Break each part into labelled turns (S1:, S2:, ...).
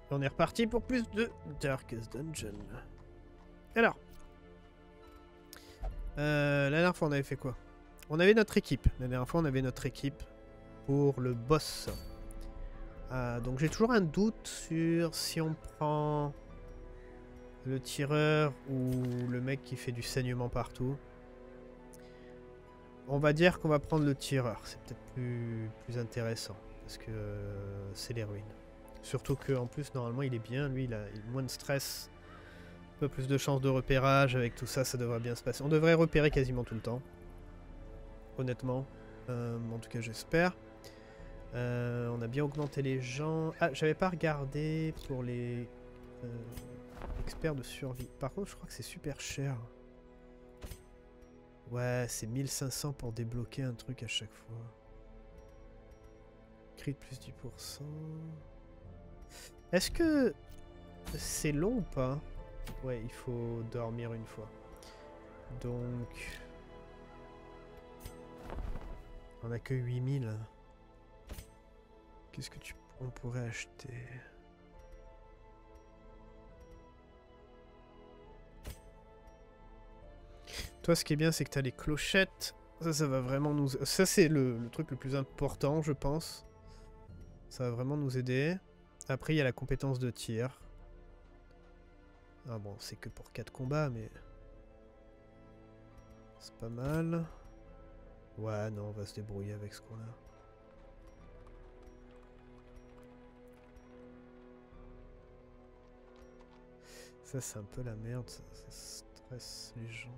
S1: On est reparti pour plus de Darkest Dungeon. Alors. La dernière fois, on avait fait quoi? On avait notre équipe. La dernière fois, on avait notre équipe pour le boss. Donc j'ai toujours un doute sur si on prend le tireur ou le mec qui fait du saignement partout. On va dire qu'on va prendre le tireur. C'est peut-être plus intéressant. Parce que c'est les ruines. Surtout qu'en plus, normalement, il est bien. Lui, il a moins de stress. Un peu plus de chances de repérage. Avec tout ça, ça devrait bien se passer. On devrait repérer quasiment tout le temps. Honnêtement. En tout cas, j'espère. On a bien augmenté les gens. Ah, j'avais pas regardé pour les experts de survie. Par contre, je crois que c'est super cher. Ouais, c'est 1500 pour débloquer un truc à chaque fois. Crit plus 10%. Est-ce que c'est long ou pas? Ouais, il faut dormir une fois. Donc... On a que 8000. Qu'est-ce que on pourrait acheter? Toi, ce qui est bien, c'est que tu as les clochettes. Ça va vraiment nous... Ça, c'est le truc le plus important, je pense. Ça va vraiment nous aider. Après, il y a la compétence de tir. Ah bon, c'est que pour 4 combats, mais... C'est pas mal. Ouais, non, on va se débrouiller avec ce qu'on a. Ça, c'est un peu la merde, ça stresse les gens.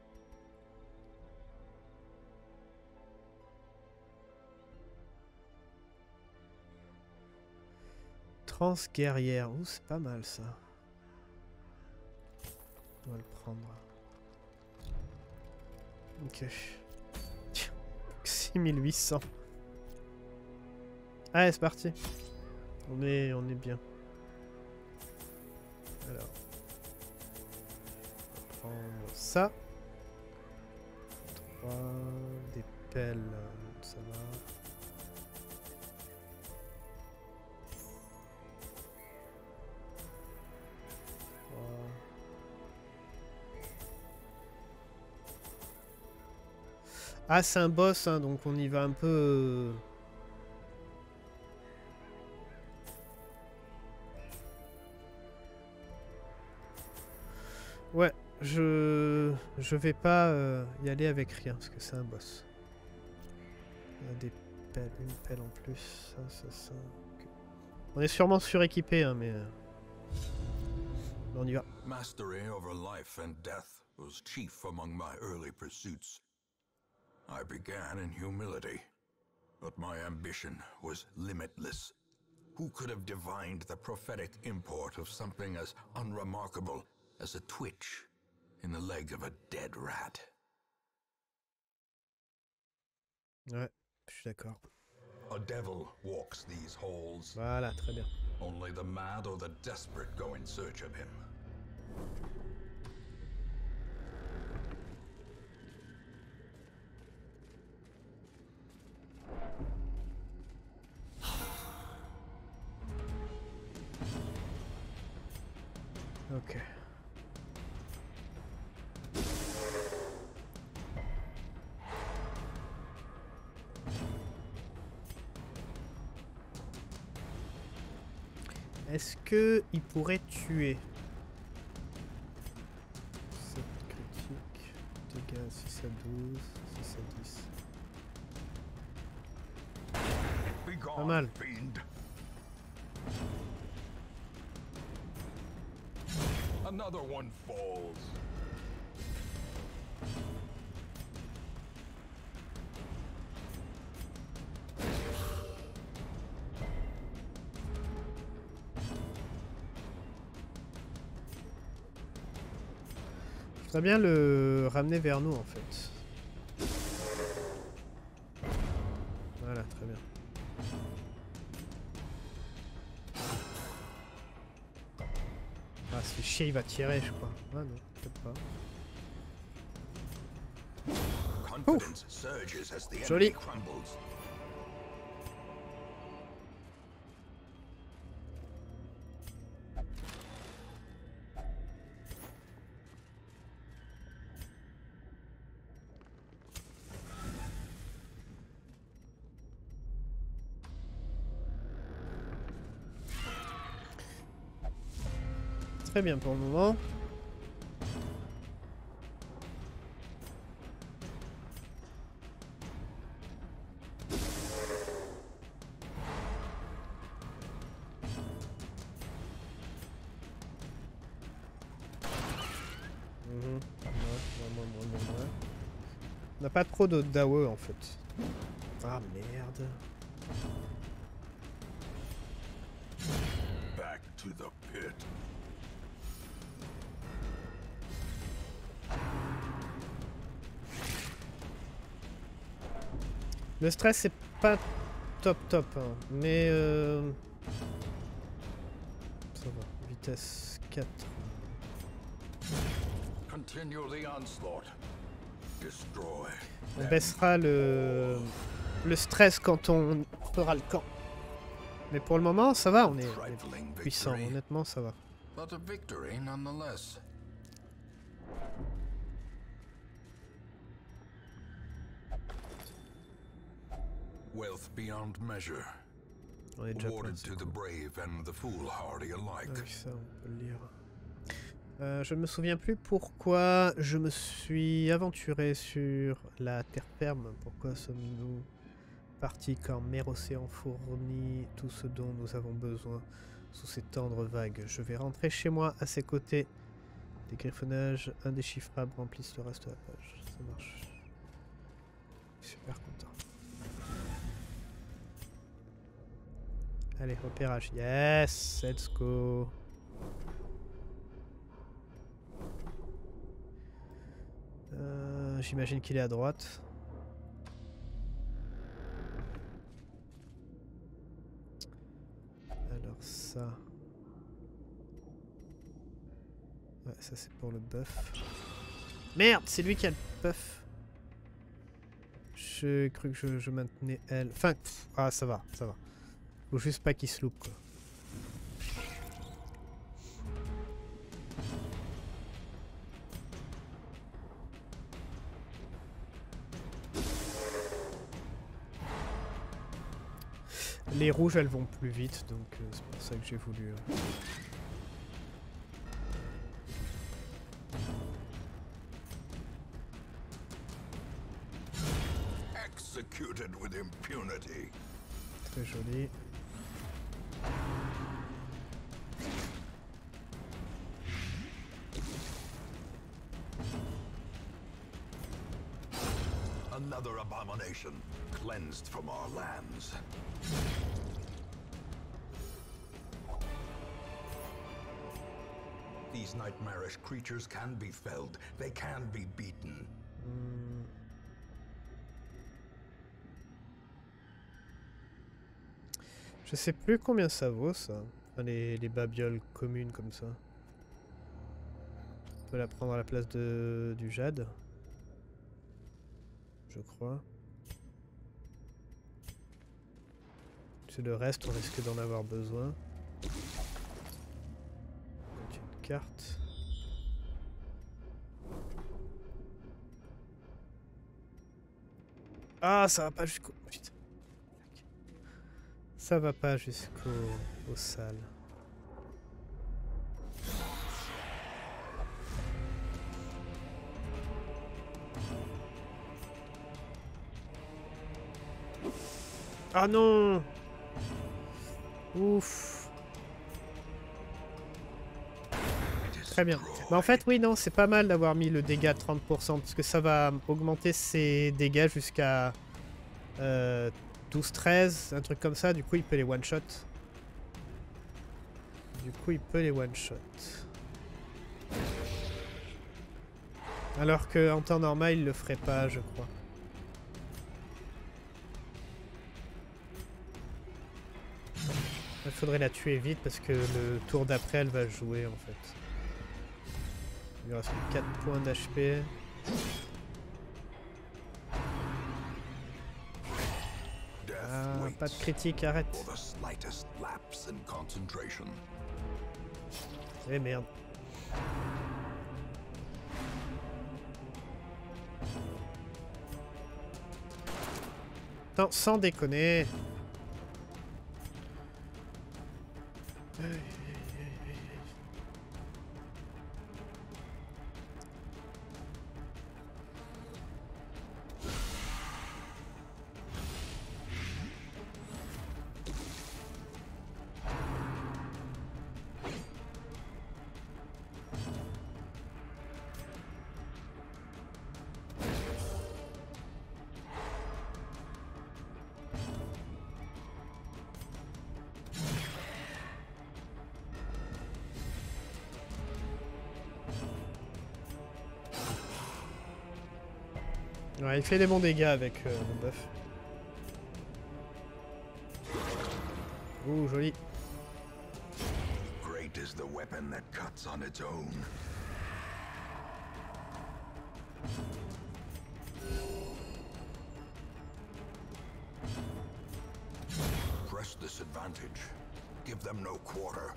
S1: Trans guerrière, ouh, c'est pas mal ça. On va le prendre. Ok. 6800. Allez, c'est parti. On est bien. Alors. On va prendre ça. 3, des pelles, ça va. Ah, c'est un boss, hein, donc on y va un peu... Ouais, je vais pas y aller avec rien, parce que c'est un boss. Il y a des pelles, une pelle en plus, ça. Okay. On est sûrement suréquipé, hein, mais... on y va.
S2: Mastery over life and death was chief among my early pursuits. I began in humility, but my ambition was limitless. Who could have divined the prophetic import of something as unremarkable as a twitch in the leg of a dead rat?
S1: Ouais, je suis d'accord.
S2: A devil walks these halls.
S1: Voilà, très bien.
S2: Only the mad or the desperate go in search of him.
S1: Ok. Est-ce que il pourrait tuer? 7 critiques, dégâts 6 à 12, 6 à 10. Pas mal.
S2: Another one falls.
S1: Je voudrais bien le ramener vers nous en fait. Voilà, très bien. Ah, c'est chier, il va tirer, je crois. Ah non, peut-être pas.
S2: Confidence surges as the
S1: Joli.
S2: enemy crumbles.
S1: très bien pour le moment. On n'a pas trop de Dawe en fait. Ah merde.
S2: Back to the pit.
S1: Le stress c'est pas top hein. Mais ça va. Vitesse 4.
S2: Continue the onslaught. Destroy.
S1: On baissera le stress quand on fera le camp. Mais pour le moment, ça va, on est puissant, honnêtement, ça va.
S2: But a victory nonetheless. Wealth beyond measure.
S1: On est déjà plein,
S2: Awarded to the brave and the foolhardy alike.
S1: avec ça, on peut le lire. Je ne me souviens plus pourquoi je me suis aventuré sur la terre ferme. Pourquoi sommes-nous partis quand mer océan fournit tout ce dont nous avons besoin sous ces tendres vagues? Je vais rentrer chez moi à ses côtés. Des griffonnages indéchiffrables remplissent le reste de la page. Ça marche. Super content. Allez, repérage. Yes, let's go. J'imagine qu'il est à droite. Alors ça... Ouais, ça c'est pour le buff. Merde, c'est lui qui a le buff. J'ai cru que je maintenais elle. Enfin, ah ça va, ça va. Faut juste pas qu'il se loupe quoi. Les rouges elles vont plus vite donc c'est pour ça que j'ai voulu...
S2: Executed with impunity.
S1: Très joli.
S2: Another abomination cleansed from our lands. These nightmarish creatures can be felled. They can be beaten.
S1: Je sais plus combien ça vaut ça. Enfin, les babioles communes comme ça. On peut la prendre à la place du jade. Je crois. C'est le reste, on risque d'en avoir besoin. Une carte. Ah, ça va pas jusqu'au... Putain. Ça va pas jusqu'au salles. Ah non! Ouf! Très bien. Bah en fait, oui, non, c'est pas mal d'avoir mis le dégât de 30%, parce que ça va augmenter ses dégâts jusqu'à 12-13, un truc comme ça. Du coup, il peut les one-shot. Alors qu'en temps normal, il le ferait pas, je crois. Il faudrait la tuer vite parce que le tour d'après elle va jouer en fait. Il lui reste 4 points d'HP. Ah, pas de critique, arrête. Eh merde. Non, sans déconner. Ouais, il fait des bons dégâts avec le buff. Ouh, joli.
S2: Great is the weapon that cuts on its own. Press this advantage. Give them no quarter.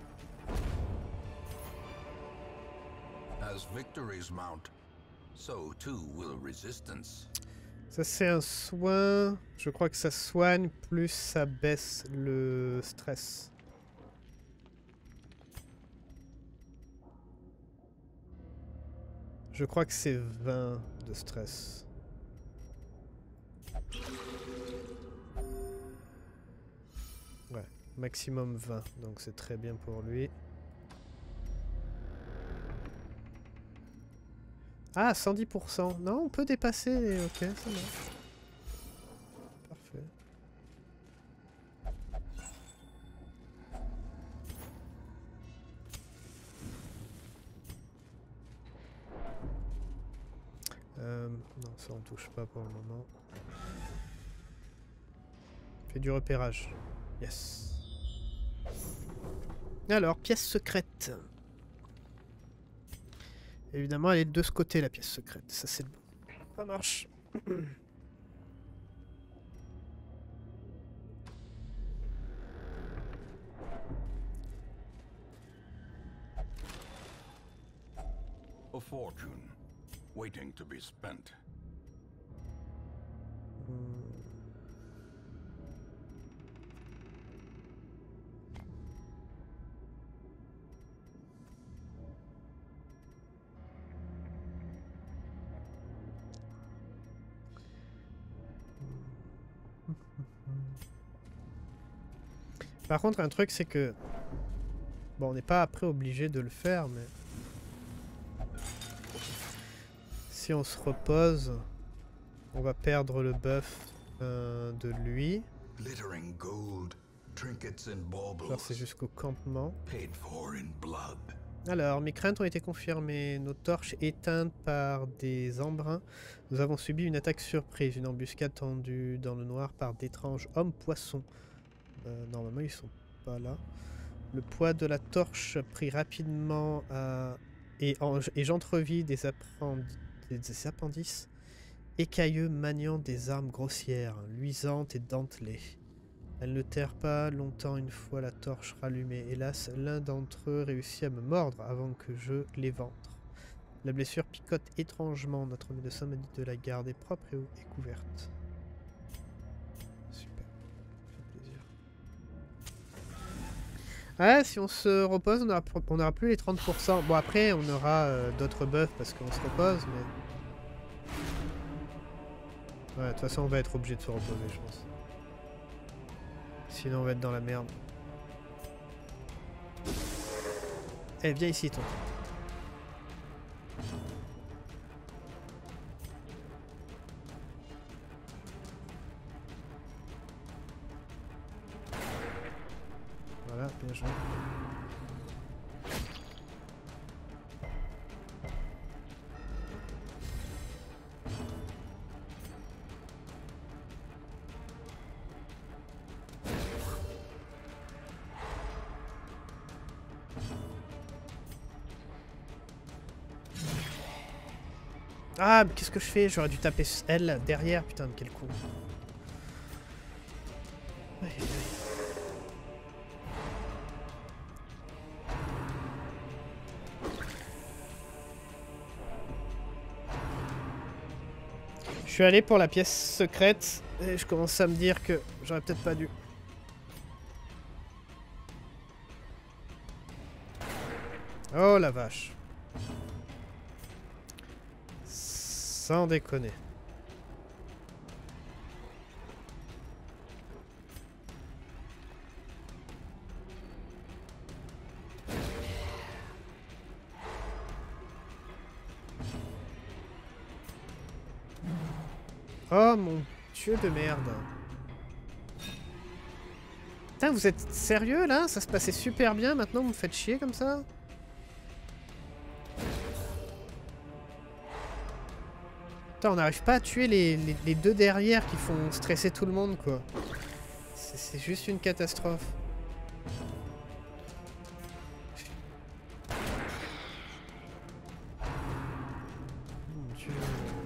S2: As victories mount, so too will resistance.
S1: Ça c'est un soin. Je crois que ça soigne plus ça baisse le stress. Je crois que c'est 20 de stress. Ouais, maximum 20, donc c'est très bien pour lui. Ah, 110%. Non, on peut dépasser. Ok, ça marche. Parfait. Non, ça on touche pas pour le moment. Fait du repérage. Yes. Alors, pièce secrète. Évidemment, elle est de ce côté, la pièce secrète. Ça, c'est bon. Ça marche.
S2: A fortune, waiting to be spent.
S1: Par contre, un truc, c'est que... Bon, on n'est pas après obligé de le faire, mais... Si on se repose, on va perdre le buff de lui.
S2: Glittering gold, trinkets and baubles.
S1: Alors, c'est jusqu'au campement.
S2: Paid for in blood.
S1: Alors, mes craintes ont été confirmées. Nos torches éteintes par des embruns. Nous avons subi une attaque surprise, une embuscade tendue dans le noir par d'étranges hommes-poissons. Normalement, ils sont pas là. Le poids de la torche prit rapidement et j'entrevis des appendices écailleux maniant des armes grossières, luisantes et dentelées. Elles ne terrent pas longtemps une fois la torche rallumée. Hélas, l'un d'entre eux réussit à me mordre avant que je l'éventre. La blessure picote étrangement. Notre médecin m'a dit de la garder propre et couverte. Super. Ça fait plaisir. Ouais, si on se repose, on aura plus les 30%. Bon, après, on aura d'autres buffs parce qu'on se repose, mais... Ouais, de toute façon, on va être obligé de se reposer, je pense. Sinon, on va être dans la merde. Eh, viens ici, toi. Voilà, bien joué. Ah, mais qu'est-ce que je fais? J'aurais dû taper L derrière, putain, quel coup. Aïe, aïe, aïe. Je suis allé pour la pièce secrète et je commence à me dire que j'aurais peut-être pas dû. Oh la vache. Sans déconner. Oh mon dieu de merde. Putain, vous êtes sérieux là? Ça se passait super bien, maintenant vous me faites chier comme ça? Putain, on n'arrive pas à tuer les deux derrière qui font stresser tout le monde, quoi. C'est juste une catastrophe. Mon Dieu.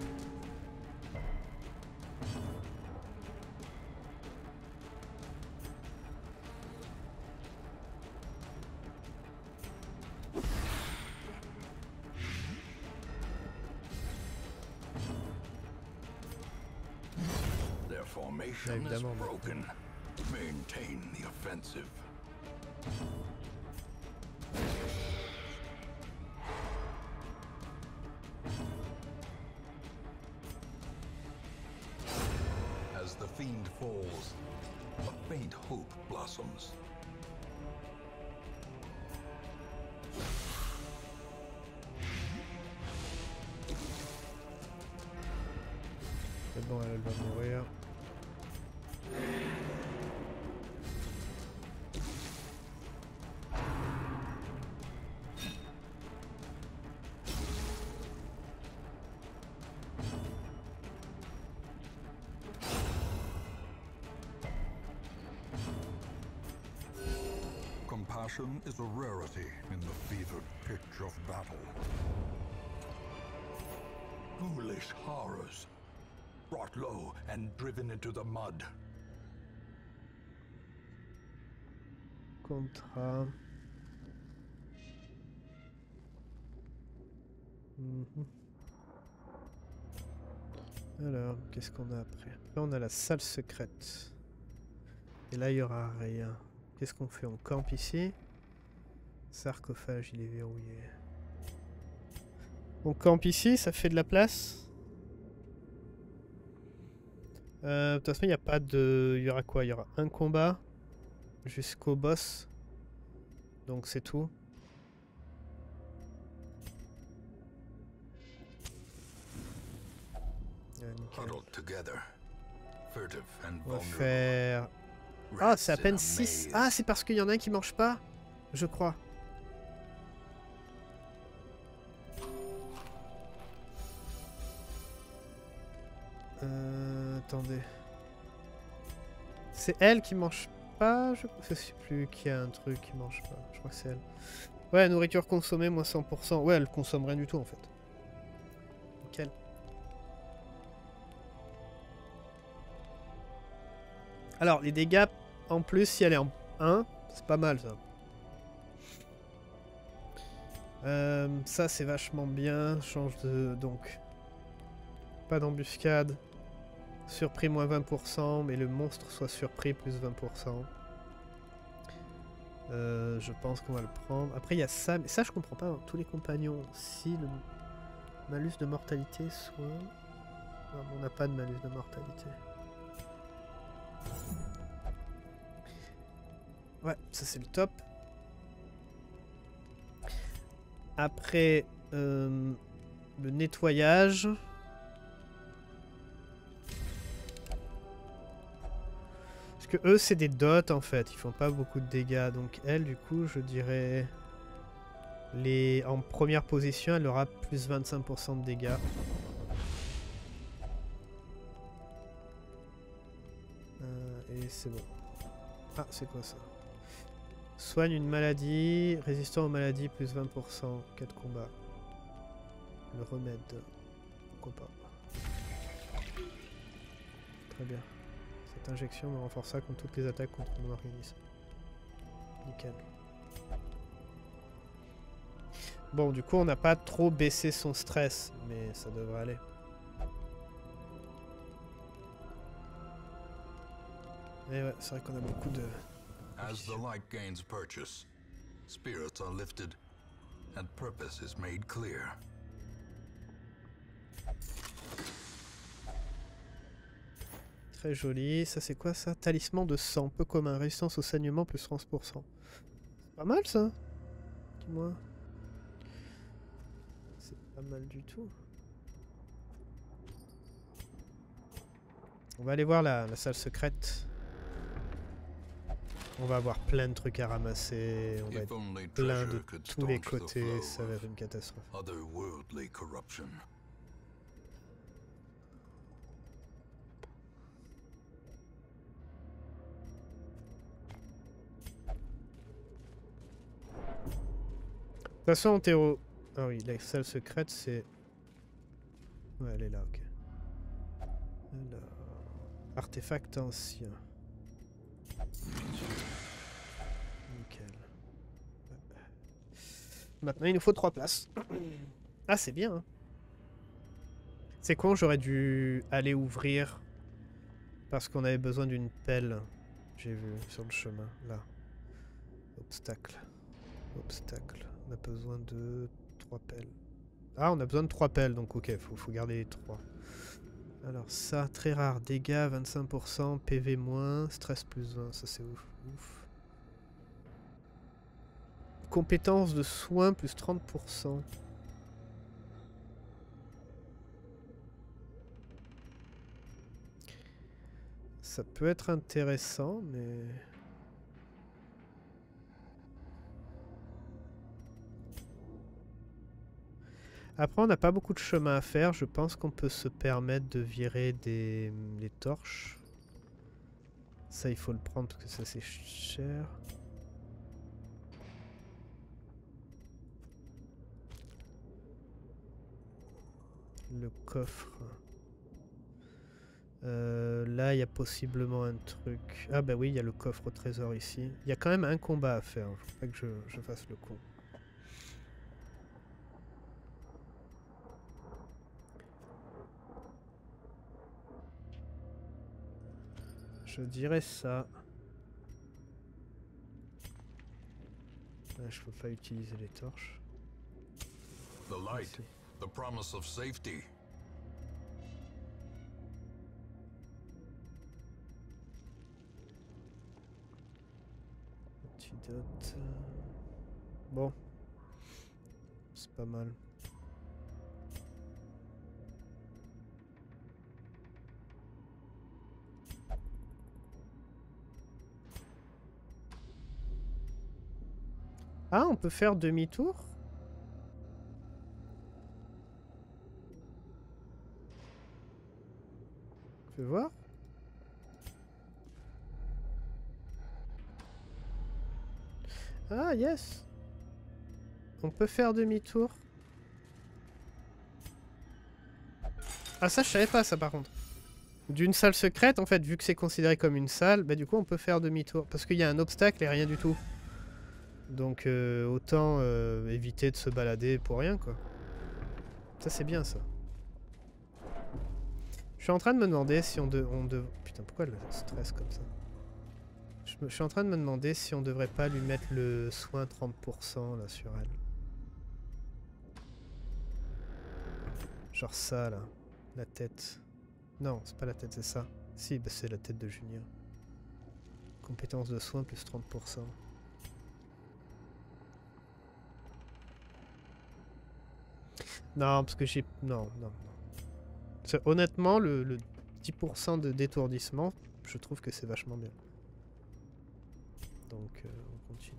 S2: Their formation is
S1: Évidemment, mais-
S2: broken. Maintain the offensive. As the fiend falls, a faint hope blossoms.
S1: C'est bon, elle va mourir.
S2: Compassion is a rarity in the fevered pitch of battle. Foolish horrors, brought low and driven into the mud.
S1: Contrat. Mhm. Alors, qu'est-ce qu'on a après? Après, on a la salle secrète. Et là, il n'y aura rien. Qu'est-ce qu'on fait? On campe ici. Sarcophage, il est verrouillé. On campe ici, ça fait de la place. De toute façon, il n'y a pas de... Il y aura quoi? Il y aura un combat jusqu'au boss. Donc c'est tout.
S2: Huddled together, furtive and
S1: On va
S2: vulnerable.
S1: faire... Ah, c'est à
S2: Rats in
S1: peine
S2: a
S1: 6.
S2: maze.
S1: Ah, c'est parce qu'il y en a un qui mange pas? Je crois. Attendez. C'est elle qui mange pas? Je sais plus qui a un truc qui mange pas. Je crois que c'est elle. Ouais, nourriture consommée, moins 100%. Ouais, elle consomme rien du tout en fait. Nickel. Alors, les dégâts, en plus, si elle est en 1, c'est pas mal ça. Ça, c'est vachement bien. Change de... Donc, pas d'embuscade. Surpris, moins 20%, mais le monstre soit surpris, plus 20%. Je pense qu'on va le prendre. Après, il y a ça, mais ça, je comprends pas. Hein. Tous les compagnons, si le malus de mortalité soit... Non, on n'a pas de malus de mortalité. Ouais, ça c'est le top. Après, le nettoyage. Parce que eux, c'est des dots en fait. Ils font pas beaucoup de dégâts. Donc elle, du coup, je dirais... En première position, elle aura plus 25% de dégâts. Et c'est bon. Ah, c'est quoi ça? Soigne une maladie, résistant aux maladies, plus 20%, 4 combats. Le remède, pourquoi pas. Très bien. Cette injection me renforça contre toutes les attaques contre mon organisme. Nickel. Bon, du coup, on n'a pas trop baissé son stress, mais ça devrait aller. Et ouais, c'est vrai qu'on a beaucoup de...
S2: As the light gains purchase, spirits are lifted, and purpose is made clear.
S1: Très joli. Ça, c'est quoi ça? Talisman de sang, peu commun. Résistance au saignement, plus 30%. C'est pas mal ça. Dis-moi. C'est pas mal du tout. On va aller voir la salle secrète. On va avoir plein de trucs à ramasser. On va
S2: If
S1: être
S2: only
S1: plein de
S2: treasure could
S1: tous les
S2: staunch the
S1: côtés.
S2: flow
S1: Ça va
S2: of
S1: être une catastrophe.
S2: otherworldly corruption.
S1: façon, en théo... Ah oui, la salle secrète, c'est... Ouais, elle est là, ok. Alors... Artefact ancien. Nickel. Maintenant, il nous faut 3 places. Ah, c'est bien, hein. C'est con, j'aurais dû aller ouvrir parce qu'on avait besoin d'une pelle. J'ai vu sur le chemin, là. Obstacle. Obstacle. On a besoin de 3 pelles. Ah, on a besoin de 3 pelles, donc ok, faut garder les 3. Alors ça, très rare. Dégâts, 25%, PV moins, stress plus 20, ça c'est ouf. Ouf. Compétence de soins plus 30%. Ça peut être intéressant, mais... Après, on n'a pas beaucoup de chemin à faire. Je pense qu'on peut se permettre de virer les torches. Ça, il faut le prendre parce que ça, c'est cher. Le coffre. Là, il y a possiblement un truc. Ah bah oui, il y a le coffre au trésor ici. Il y a quand même un combat à faire. Faut pas que je fasse le con. Je dirais ça. Là, je peux pas utiliser les torches.
S2: The light, the promise of safety.
S1: Antidote. Bon. C'est pas mal. Ah, on peut faire demi-tour? Fais voir. Ah, yes. On peut faire demi-tour. Ah, ça, je savais pas, ça, par contre. D'une salle secrète, en fait, vu que c'est considéré comme une salle, bah du coup, on peut faire demi-tour. Parce qu'il y a un obstacle et rien du tout. Donc, autant éviter de se balader pour rien, quoi. Ça, c'est bien, ça. Je suis en train de me demander si on Putain, pourquoi le stress comme ça? Je suis en train de me demander si on devrait pas lui mettre le soin 30% là sur elle. Genre ça là. La tête. Non, c'est pas la tête, c'est ça. Si, bah c'est la tête de Junior. Compétence de soin plus 30%. Non, parce que j'ai... Non, non, non. Honnêtement, le 10% de d'étourdissement, je trouve que c'est vachement bien. Donc, on continue.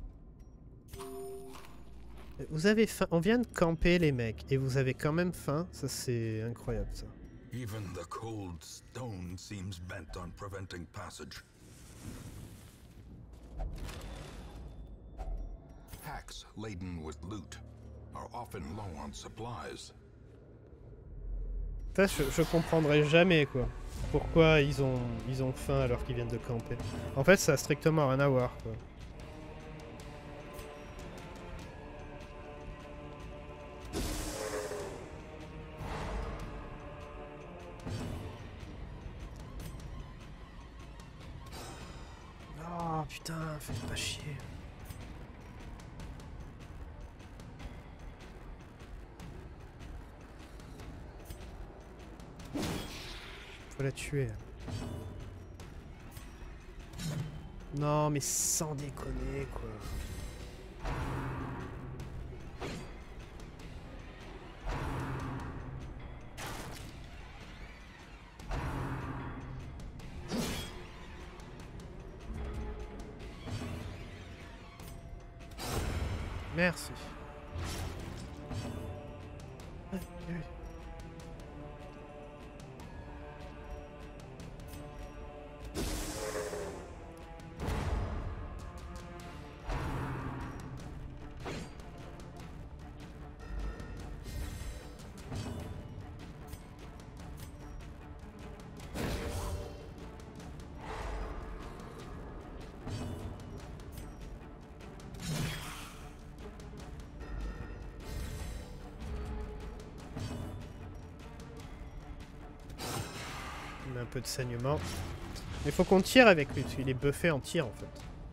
S1: Vous avez faim. On vient de camper, les mecs, et vous avez quand même faim. Ça, c'est incroyable, ça.
S2: Even the cold stone seems bent on preventing passage. Packs laden with loot are often low on supplies.
S1: Ça, je comprendrai jamais, quoi. Pourquoi ils ont faim alors qu'ils viennent de camper. En fait, ça a strictement rien à voir, quoi. Oh putain, faites pas chier. Faut la tuer. Non, mais sans déconner, quoi. Merci. un peu de saignement. Mais faut qu'on tire avec lui, parce qu'il est buffé en tir en fait.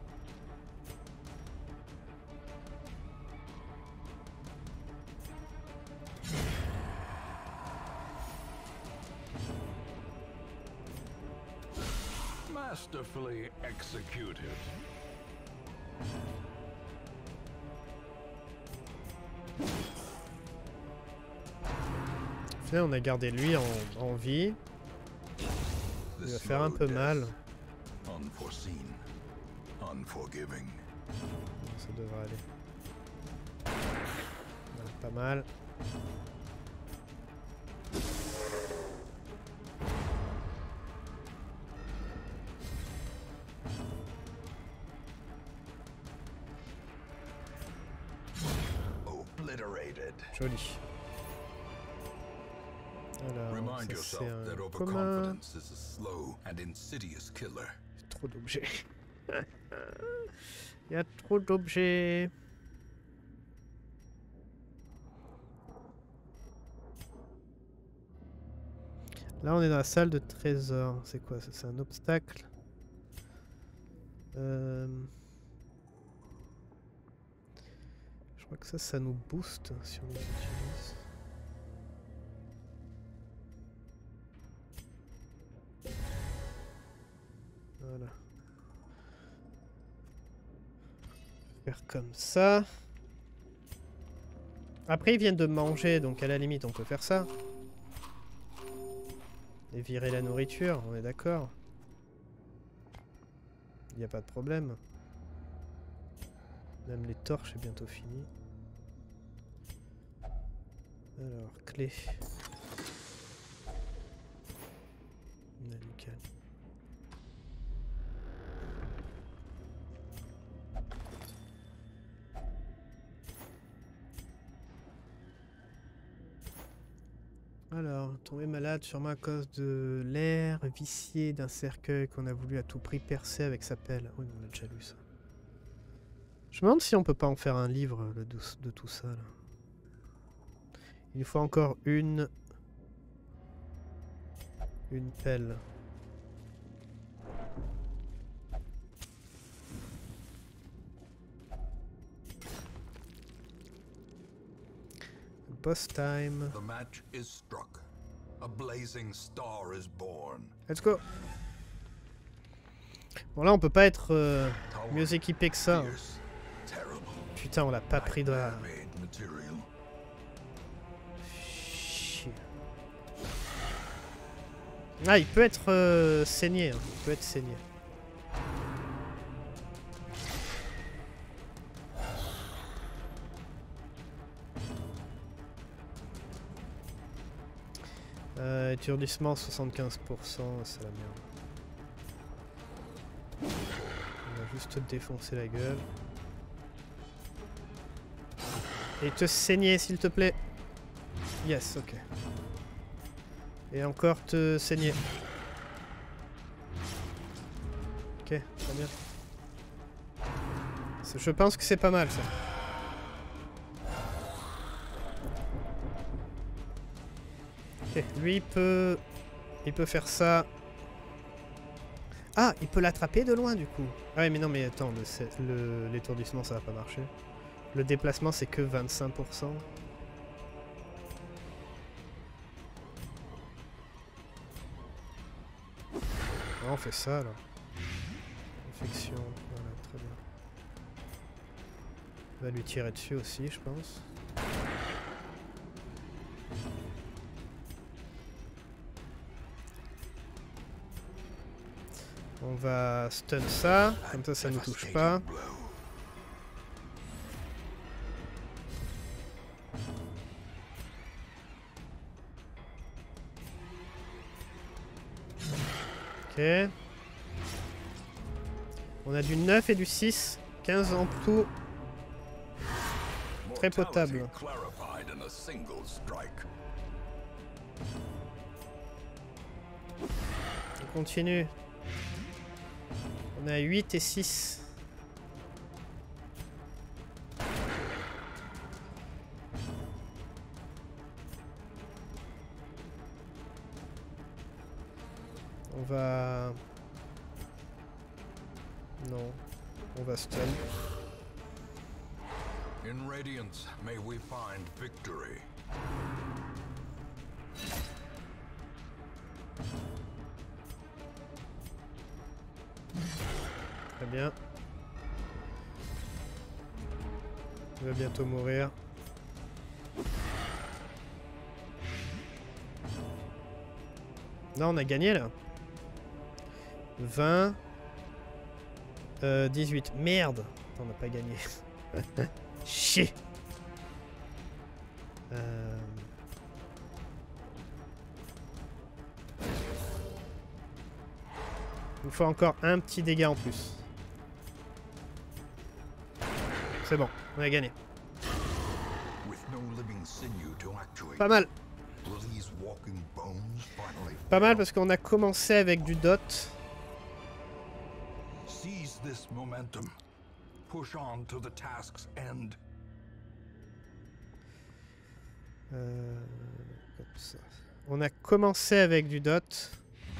S2: Masterfully executed.
S1: Là, on a gardé lui en vie. Il va faire un peu mal.
S2: Unforeseen, unforgiving.
S1: Ça devrait aller. Voilà, pas mal.
S2: Obliterated.
S1: Joli. Alors,
S2: Remind
S1: ça c'est
S2: yourself that
S1: un commun.
S2: overconfidence is a slow and insidious killer.
S1: Trop d'objets. Il y a trop d'objets. Là, on est dans la salle de trésor. C'est quoi ça? C'est un obstacle. Je crois que ça nous booste si on les utilise. Voilà. Faire comme ça. Après, ils viennent de manger, donc à la limite, on peut faire ça. Et virer la nourriture, on est d'accord. Il n'y a pas de problème. Même les torches, c'est bientôt fini. Alors, clé. Nickel. Alors, tomber malade sûrement à cause de l'air vicié d'un cercueil qu'on a voulu à tout prix percer avec sa pelle. Oui, on a déjà lu ça. Je me demande si on peut pas en faire un livre de tout ça. Là. Il nous faut encore une pelle. Boss time.
S2: The match is struck. A blazing star is born.
S1: Let's go. Bon là on peut pas être mieux équipé que ça.
S2: Fierce, terrible,
S1: Putain on l'a pas pris de...
S2: man-made material.
S1: Chier. Ah il peut être saigné. Hein. Il peut être saigné. Étourdissement 75%, c'est la merde. On va juste te défoncer la gueule. Et te saigner s'il te plaît. Yes, ok. Et encore te saigner. Ok, très bien. Je pense que c'est pas mal ça. Ok, lui il peut faire ça. Ah, il peut l'attraper de loin du coup. Ah ouais mais non mais attends, l'étourdissement ça va pas marcher. Le déplacement c'est que 25%. Ah, on fait ça alors. Infection, voilà, très bien. On va lui tirer dessus aussi je pense. On va stun ça, comme ça ne touche pas. Ok. On a du 9 et du 6, 15 en tout. Très potable. On continue. On a 8 et 6. On va... Non. On va stun.
S2: In Radiance, may we find victory.
S1: Très bien. Il va bientôt mourir. Non, on a gagné là. 20. 18. Merde. Attends, on n'a pas gagné. Chier. Il faut encore un petit dégât en plus. C'est bon, on a gagné. Pas mal. Pas mal parce qu'on a commencé avec du dot.
S2: Seize this momentum. Push on to the task's end.
S1: Comme ça. On a commencé avec du dot.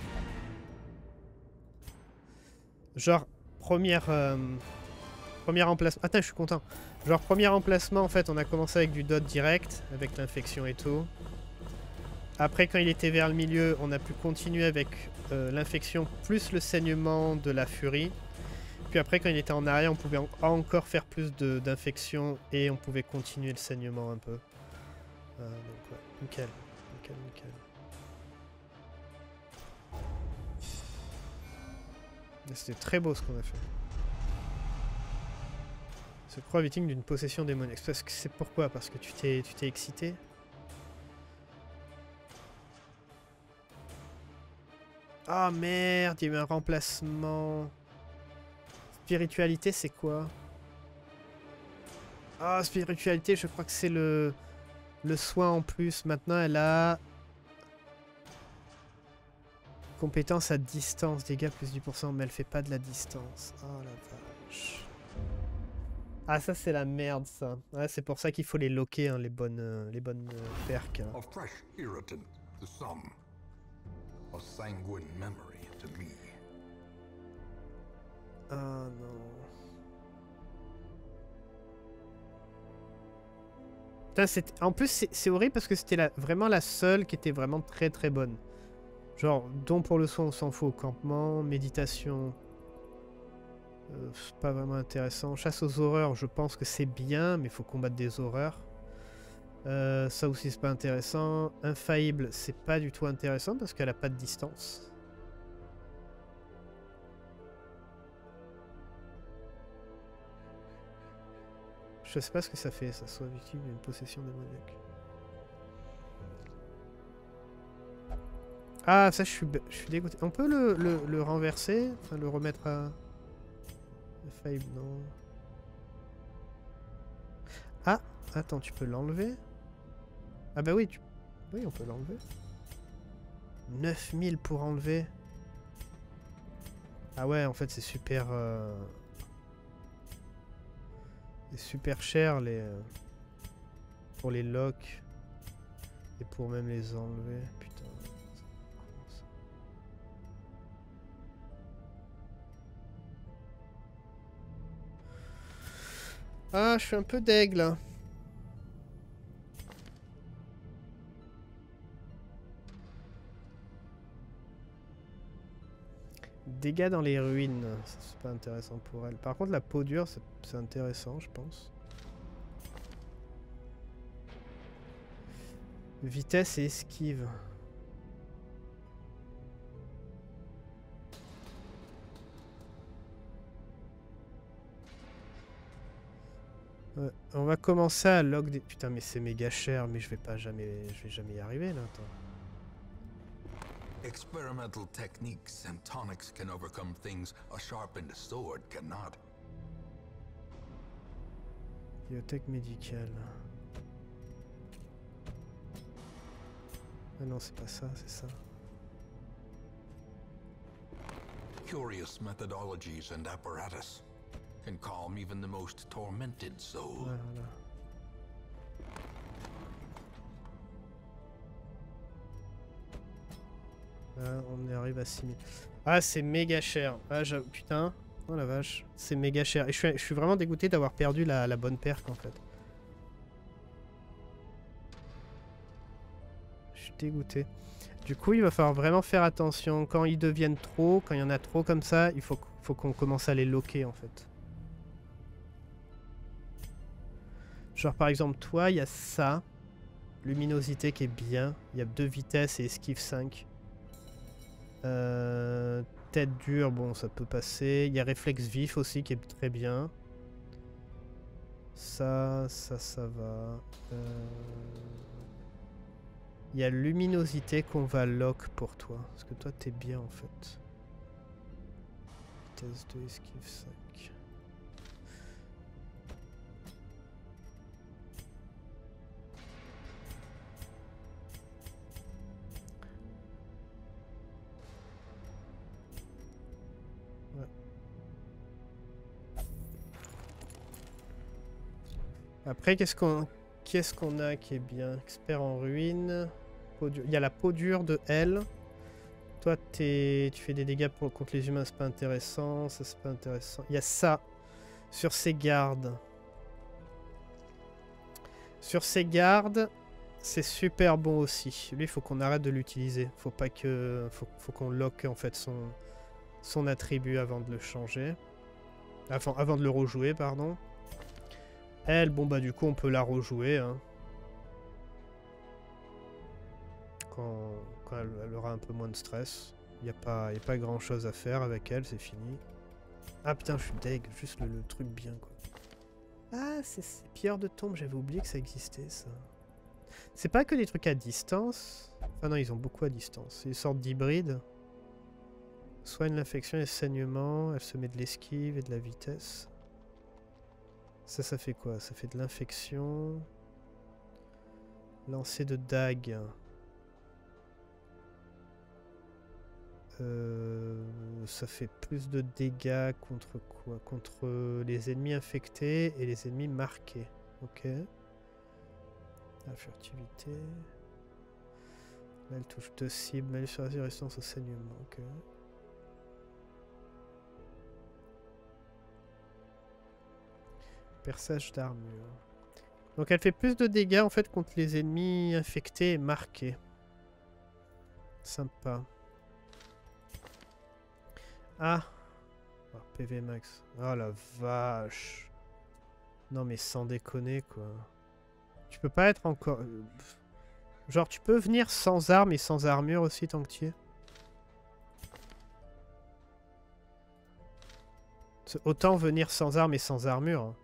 S1: Genre, premier emplacement. Attends, je suis content. Genre, premier emplacement, en fait, on a commencé avec du dot direct, avec l'infection et tout. Après, quand il était vers le milieu, on a pu continuer avec l'infection plus le saignement de la furie. Puis après, quand il était en arrière, on pouvait encore faire plus d'infection et on pouvait continuer le saignement un peu. Donc, ouais, nickel. Nickel, nickel. C'était très beau ce qu'on a fait. Se croit victime d'une possession démoniaque. Parce que c'est pourquoi? Parce que tu t'es excité? Ah merde, il y a eu un remplacement. Spiritualité, c'est quoi? Ah, spiritualité, je crois que c'est le soin en plus. Maintenant, elle a... Compétence à distance, dégâts plus 10%, mais elle fait pas de la distance. Oh la vache. Ah, ça c'est la merde, ça. Ouais, c'est pour ça qu'il faut les loquer, hein, les bonnes perks. Hein.
S2: A fresh irritant to some. A sanguine memory to me.
S1: Ah non. Putain, en plus, c'est horrible parce que c'était vraiment la seule qui était vraiment très très bonne. Genre, don pour le soin, on s'en fout. Campement, méditation. C'est pas vraiment intéressant. Chasse aux horreurs, je pense que c'est bien, mais il faut combattre des horreurs. Ça aussi, c'est pas intéressant. Infaillible, c'est pas du tout intéressant parce qu'elle a pas de distance. Je sais pas ce que ça fait, ça soit victime d'une possession démoniaque. Ah, ça, je suis dégoûté. On peut le renverser? Enfin, le remettre à... Infaillible, non. Ah, attends, tu peux l'enlever? Ah bah oui, oui, on peut l'enlever. 9000 pour enlever. Ah ouais, en fait, c'est super... C'est super cher, pour les locks. Et pour même les enlever. Putain. Ah, je suis un peu deg là. Dégâts dans les ruines, c'est pas intéressant pour elle. Par contre, la peau dure, c'est intéressant, je pense. Vitesse et esquive. Ouais, on va commencer à log des... Putain, mais c'est méga cher, mais je vais jamais y arriver là. Attends.
S2: Experimental techniques and tonics can overcome things a sharpened sword cannot.
S1: Bibliothèque médicale. Ah non, c'est pas ça, c'est ça.
S2: Curious methodologies and apparatus can calm even the most tormented soul.
S1: Voilà. Là, on arrive à 6000. Ah, c'est méga cher. Ah, putain. Oh la vache. C'est méga cher. Et je suis vraiment dégoûté d'avoir perdu la bonne perque en fait. Je suis dégoûté. Du coup, il va falloir vraiment faire attention. Quand ils deviennent trop, quand il y en a trop comme ça, il faut qu'on commence à les loquer en fait. Genre par exemple, toi, il y a ça. Luminosité qui est bien. Il y a 2 vitesses et esquive 5. Tête dure, bon, ça peut passer. Il y a réflexe vif aussi qui est très bien. Ça va. Il y a luminosité qu'on va lock pour toi. Parce que toi, t'es bien en fait. Vitesse 2, esquive 5. Après, qu'est-ce qu'on a qui est bien? Expert en ruine. Il y a la peau dure de L. Toi, tu fais des dégâts contre les humains, c'est pas intéressant. Ça, c'est pas intéressant. Il y a ça. Sur ses gardes. Sur ses gardes, c'est super bon aussi. Lui, il faut qu'on arrête de l'utiliser. Faut pas que... Faut qu'on lock en fait son attribut avant de le changer. Avant de le rejouer, pardon. Elle, bon bah du coup on peut la rejouer hein. Quand elle aura un peu moins de stress. Il n'y a pas grand chose à faire avec elle, c'est fini. Ah putain, je suis deg, juste le truc bien quoi. Ah, c'est pierre de tombe, j'avais oublié que ça existait ça. C'est pas que des trucs à distance. Ah non, ils ont beaucoup à distance. C'est une sorte d'hybride. Soigne l'infection et le saignement, elle se met de l'esquive et de la vitesse. Ça fait quoi? Ça fait de l'infection. Lancer de dague. Ça fait plus de dégâts contre quoi? Contre les ennemis infectés et les ennemis marqués. Ok. La furtivité. Là, elle touche 2 cibles. Malus sur la résistance au saignement. Ok. Perçage d'armure. Donc elle fait plus de dégâts en fait contre les ennemis infectés et marqués. Sympa. Ah, oh, PV max. Oh la vache. Non mais sans déconner quoi. Tu peux pas être encore... Genre tu peux venir sans armes et sans armure aussi tant que tu y es. Autant venir sans armes et sans armure. Hein.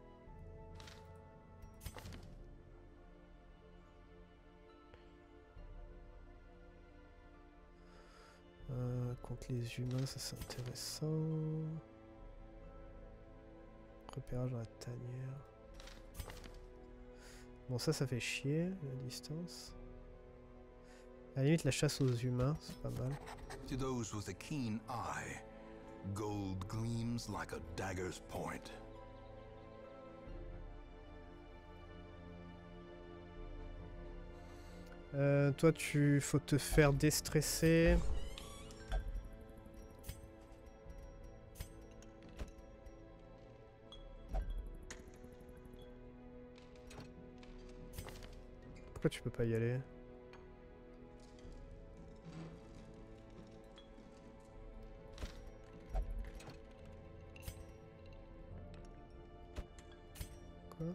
S1: Contre les humains, ça c'est intéressant. Repérage dans la tanière. Bon, ça fait chier, la distance. À la limite, la chasse aux humains, c'est pas mal.
S2: To those with a keen eye, gold gleams like a dagger's point.
S1: Toi, faut te faire déstresser. Pourquoi tu peux pas y aller? Quoi?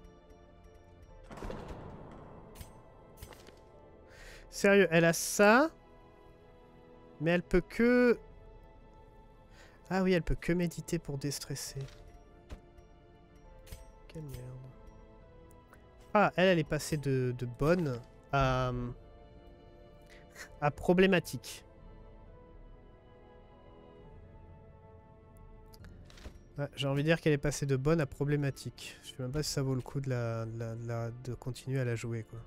S1: Sérieux, elle a ça, mais elle peut que... Ah oui, elle peut que méditer pour déstresser. Quelle merde. Ah, elle est passée de bonne à problématique. Ouais, j'ai envie de dire qu'elle est passée de bonne à problématique. Je sais même pas si ça vaut le coup de continuer à la jouer, quoi.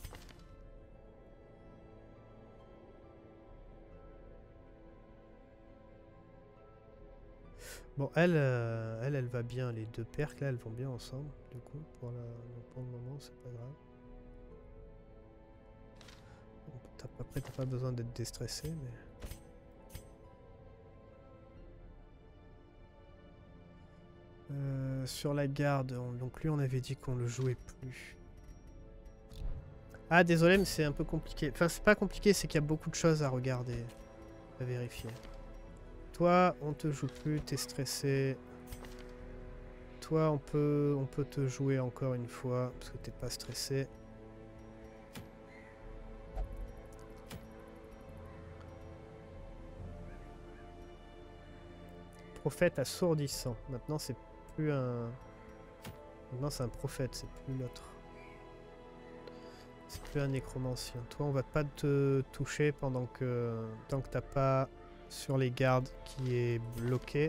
S1: Bon, elle va bien. Les deux perques, là, elles vont bien ensemble. Du coup, pour le moment, c'est pas grave. Bon, après, t'as pas besoin d'être déstressé, mais... Sur la garde, donc lui on avait dit qu'on le jouait plus. Ah désolé mais c'est un peu compliqué. Enfin c'est pas compliqué, c'est qu'il y a beaucoup de choses à regarder, à vérifier. Toi on te joue plus, t'es stressé. Toi on peut te jouer encore une fois parce que t'es pas stressé. Prophète assourdissant. Maintenant c'est plus un... Maintenant c'est un prophète, c'est plus l'autre. C'est plus un nécromancien. Toi on va pas te toucher pendant que... Tant que t'as pas sur les gardes qui est bloqué.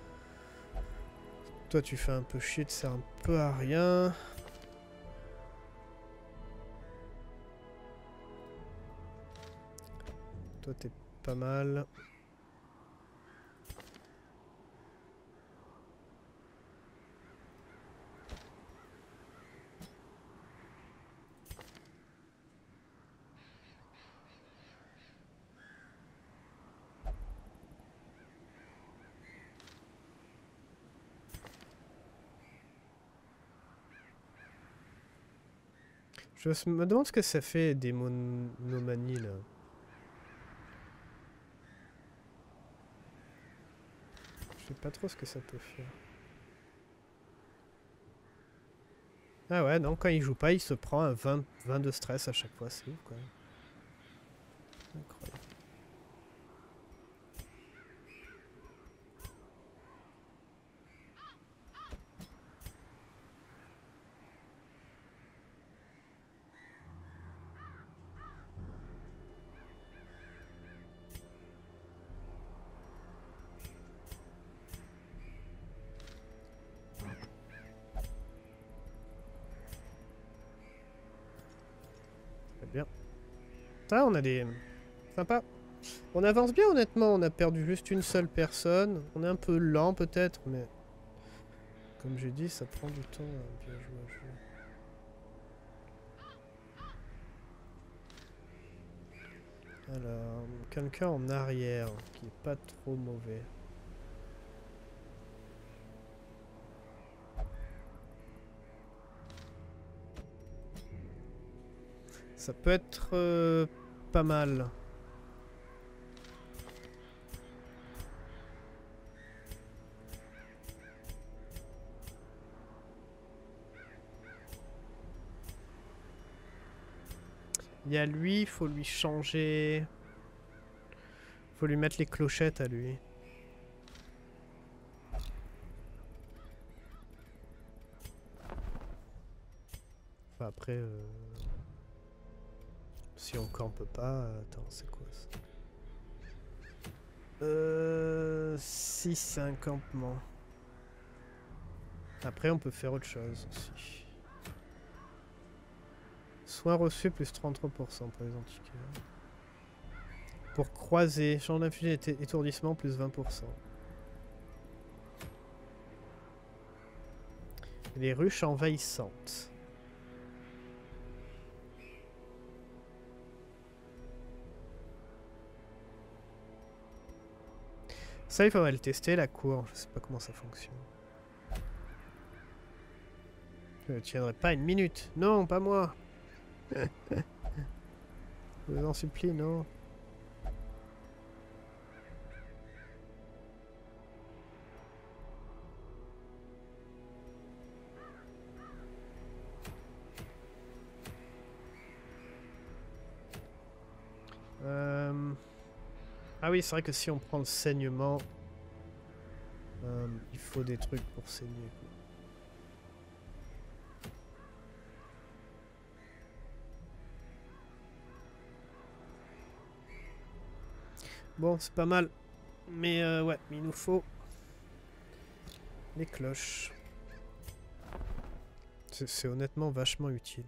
S1: Toi tu fais un peu chier, tu sers un peu à rien. Toi t'es pas mal. Je me demande ce que ça fait des monomanies là. Je sais pas trop ce que ça peut faire. Ah ouais, non, quand il joue pas, il se prend un 20 de stress à chaque fois, c'est ouf quoi. Incroyable. Très bien. Ah, on a des... Sympa. On avance bien honnêtement, on a perdu juste une seule personne. On est un peu lent peut-être, mais... Comme j'ai dit, ça prend du temps à bien jouer à jouer. Alors, quelqu'un en arrière, qui est pas trop mauvais. Ça peut être pas mal. Il y a lui, il faut lui changer. Faut lui mettre les clochettes à lui. Enfin, après, si encore on peut pas... Attends, c'est quoi ça 6 c'est un campement. Après on peut faire autre chose aussi. Soins reçus plus 33% pour les antiquaires. Pour croiser, champ d'infusion et étourdissement plus 20%. Les ruches envahissantes. Ça, il faudrait le tester, la cour. Je sais pas comment ça fonctionne. Je ne tiendrai pas une minute. Non, pas moi. Je vous en supplie, non. Ah oui, c'est vrai que si on prend le saignement, il faut des trucs pour saigner. Bon, c'est pas mal. Mais ouais, il nous faut les cloches. C'est honnêtement vachement utile.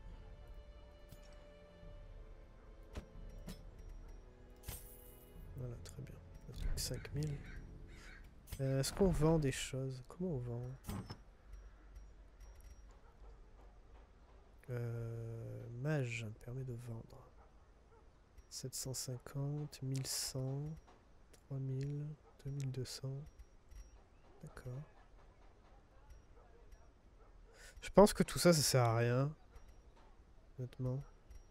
S1: Voilà, très bien. 5000. Est-ce qu'on vend des choses? Comment on vend? Mage permet de vendre. 750, 1100, 3000, 2200. D'accord. Je pense que tout ça, ça sert à rien. Honnêtement.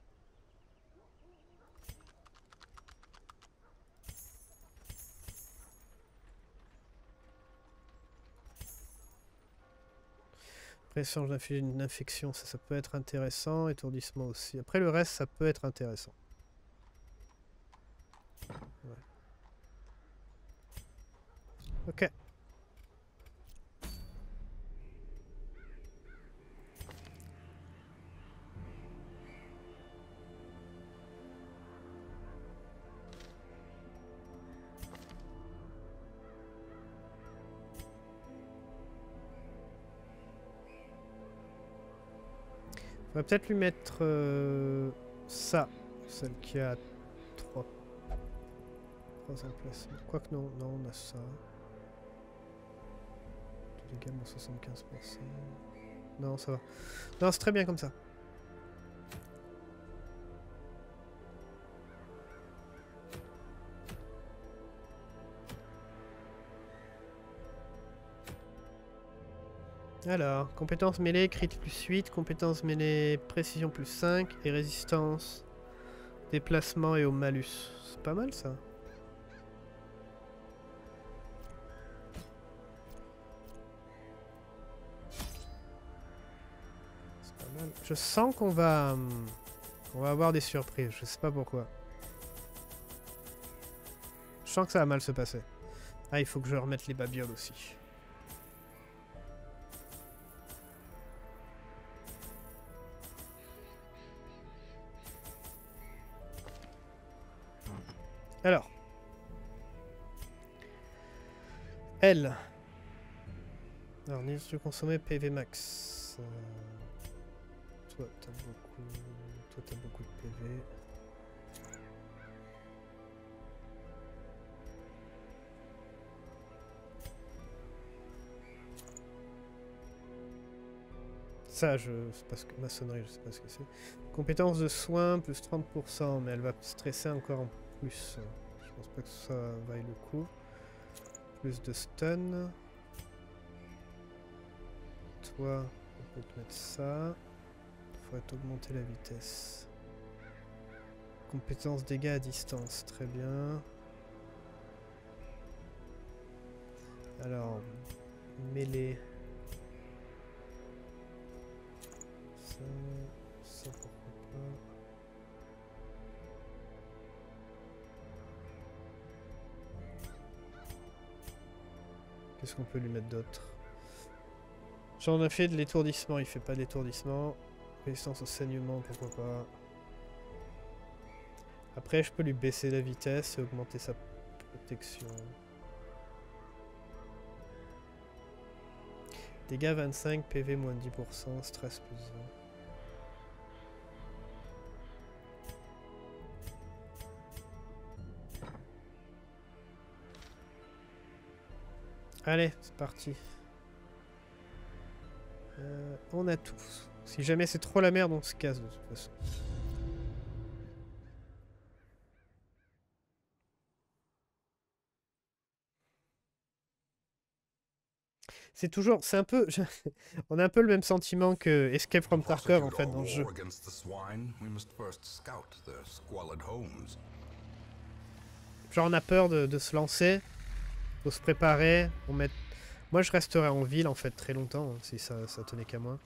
S1: Pression d'une infection, ça peut être intéressant. Étourdissement aussi. Après le reste, ça peut être intéressant. Ouais. Ok. On va peut-être lui mettre ça, celle qui a 3 emplacements. Quoique non, non, on a ça. Tout également 75%. Non, ça va. Non, c'est très bien comme ça. Alors, compétence mêlée, crit plus 8, compétence mêlée, précision plus 5 et résistance, déplacement et au malus. C'est pas mal ça. C'est pas mal. Je sens qu'on va avoir des surprises, je sais pas pourquoi. Je sens que ça va mal se passer. Ah, il faut que je remette les babioles aussi. Alors. Elle. Alors, niveau de consommer PV max. Toi, t'as beaucoup de PV. Ça, c'est parce que maçonnerie, je sais pas ce que c'est. Compétence de soins, plus 30%, mais elle va stresser encore en plus. Je pense pas que ça vaille le coup. Plus de stun. Toi, on peut te mettre ça. Il faudrait t'augmenter la vitesse. Compétence dégâts à distance, très bien. Alors, mêlée. Ça pourquoi pas. Qu'est-ce qu'on peut lui mettre d'autre? J'en ai fait de l'étourdissement, il fait pas d'étourdissement. Résistance au saignement, pourquoi pas. Après, je peux lui baisser la vitesse et augmenter sa protection. Dégâts 25, PV moins 10%, stress plus 20. Allez, c'est parti. On a tout. Si jamais c'est trop la merde, on se casse de toute façon. C'est toujours, c'est un peu, on a un peu le même sentiment que Escape from Tarkov en fait dans le jeu. Genre on a peur de se lancer, faut se préparer, moi je resterai en ville en fait très longtemps, hein, si ça tenait qu'à moi.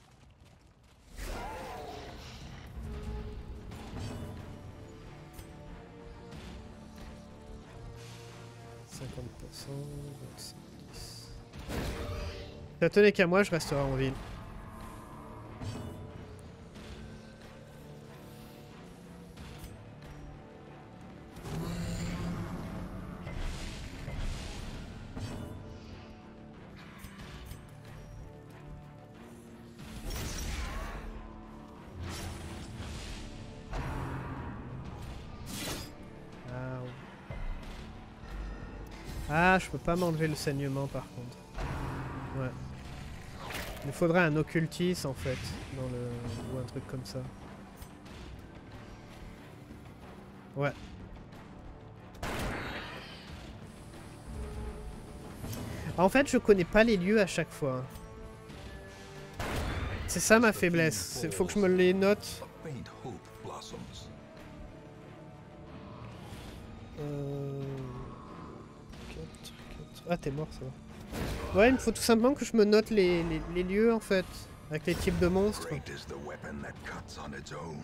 S1: Ça tenait qu'à moi, je resterai en ville. Ah, je peux pas m'enlever le saignement par contre. Ouais. Il me faudrait un occultis en fait, ou un truc comme ça. Ouais. En fait, je connais pas les lieux à chaque fois. c'est ça ma faiblesse. Il faut que je me les note.
S2: A faint hope blossoms.
S1: 4. Ah, t'es mort, ça va. Ouais, il me faut tout simplement que je me note les lieux en fait. Avec les types de monstres.
S2: Great is the weapon that cuts on its own.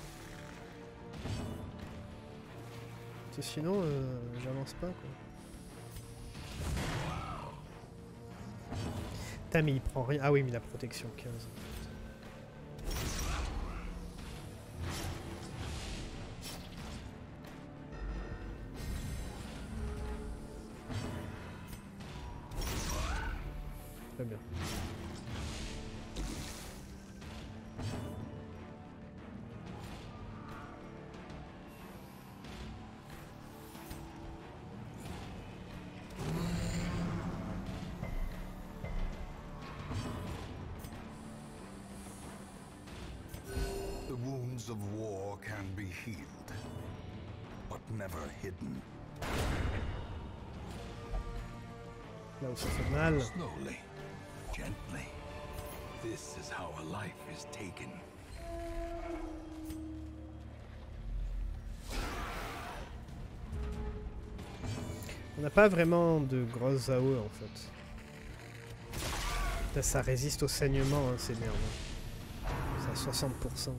S1: Parce que sinon, j'avance pas quoi. Putain, mais il prend rien. Ah oui, mais la protection 15. Très bien.
S2: The wounds of war can be healed, but never hidden.
S1: Là où ça fait mal.
S2: Slowly, gently. This is how a life is taken.
S1: On n'a pas vraiment de grosses AOE en fait. Là, ça résiste au saignement, hein, c'est merde. C'est à 60%.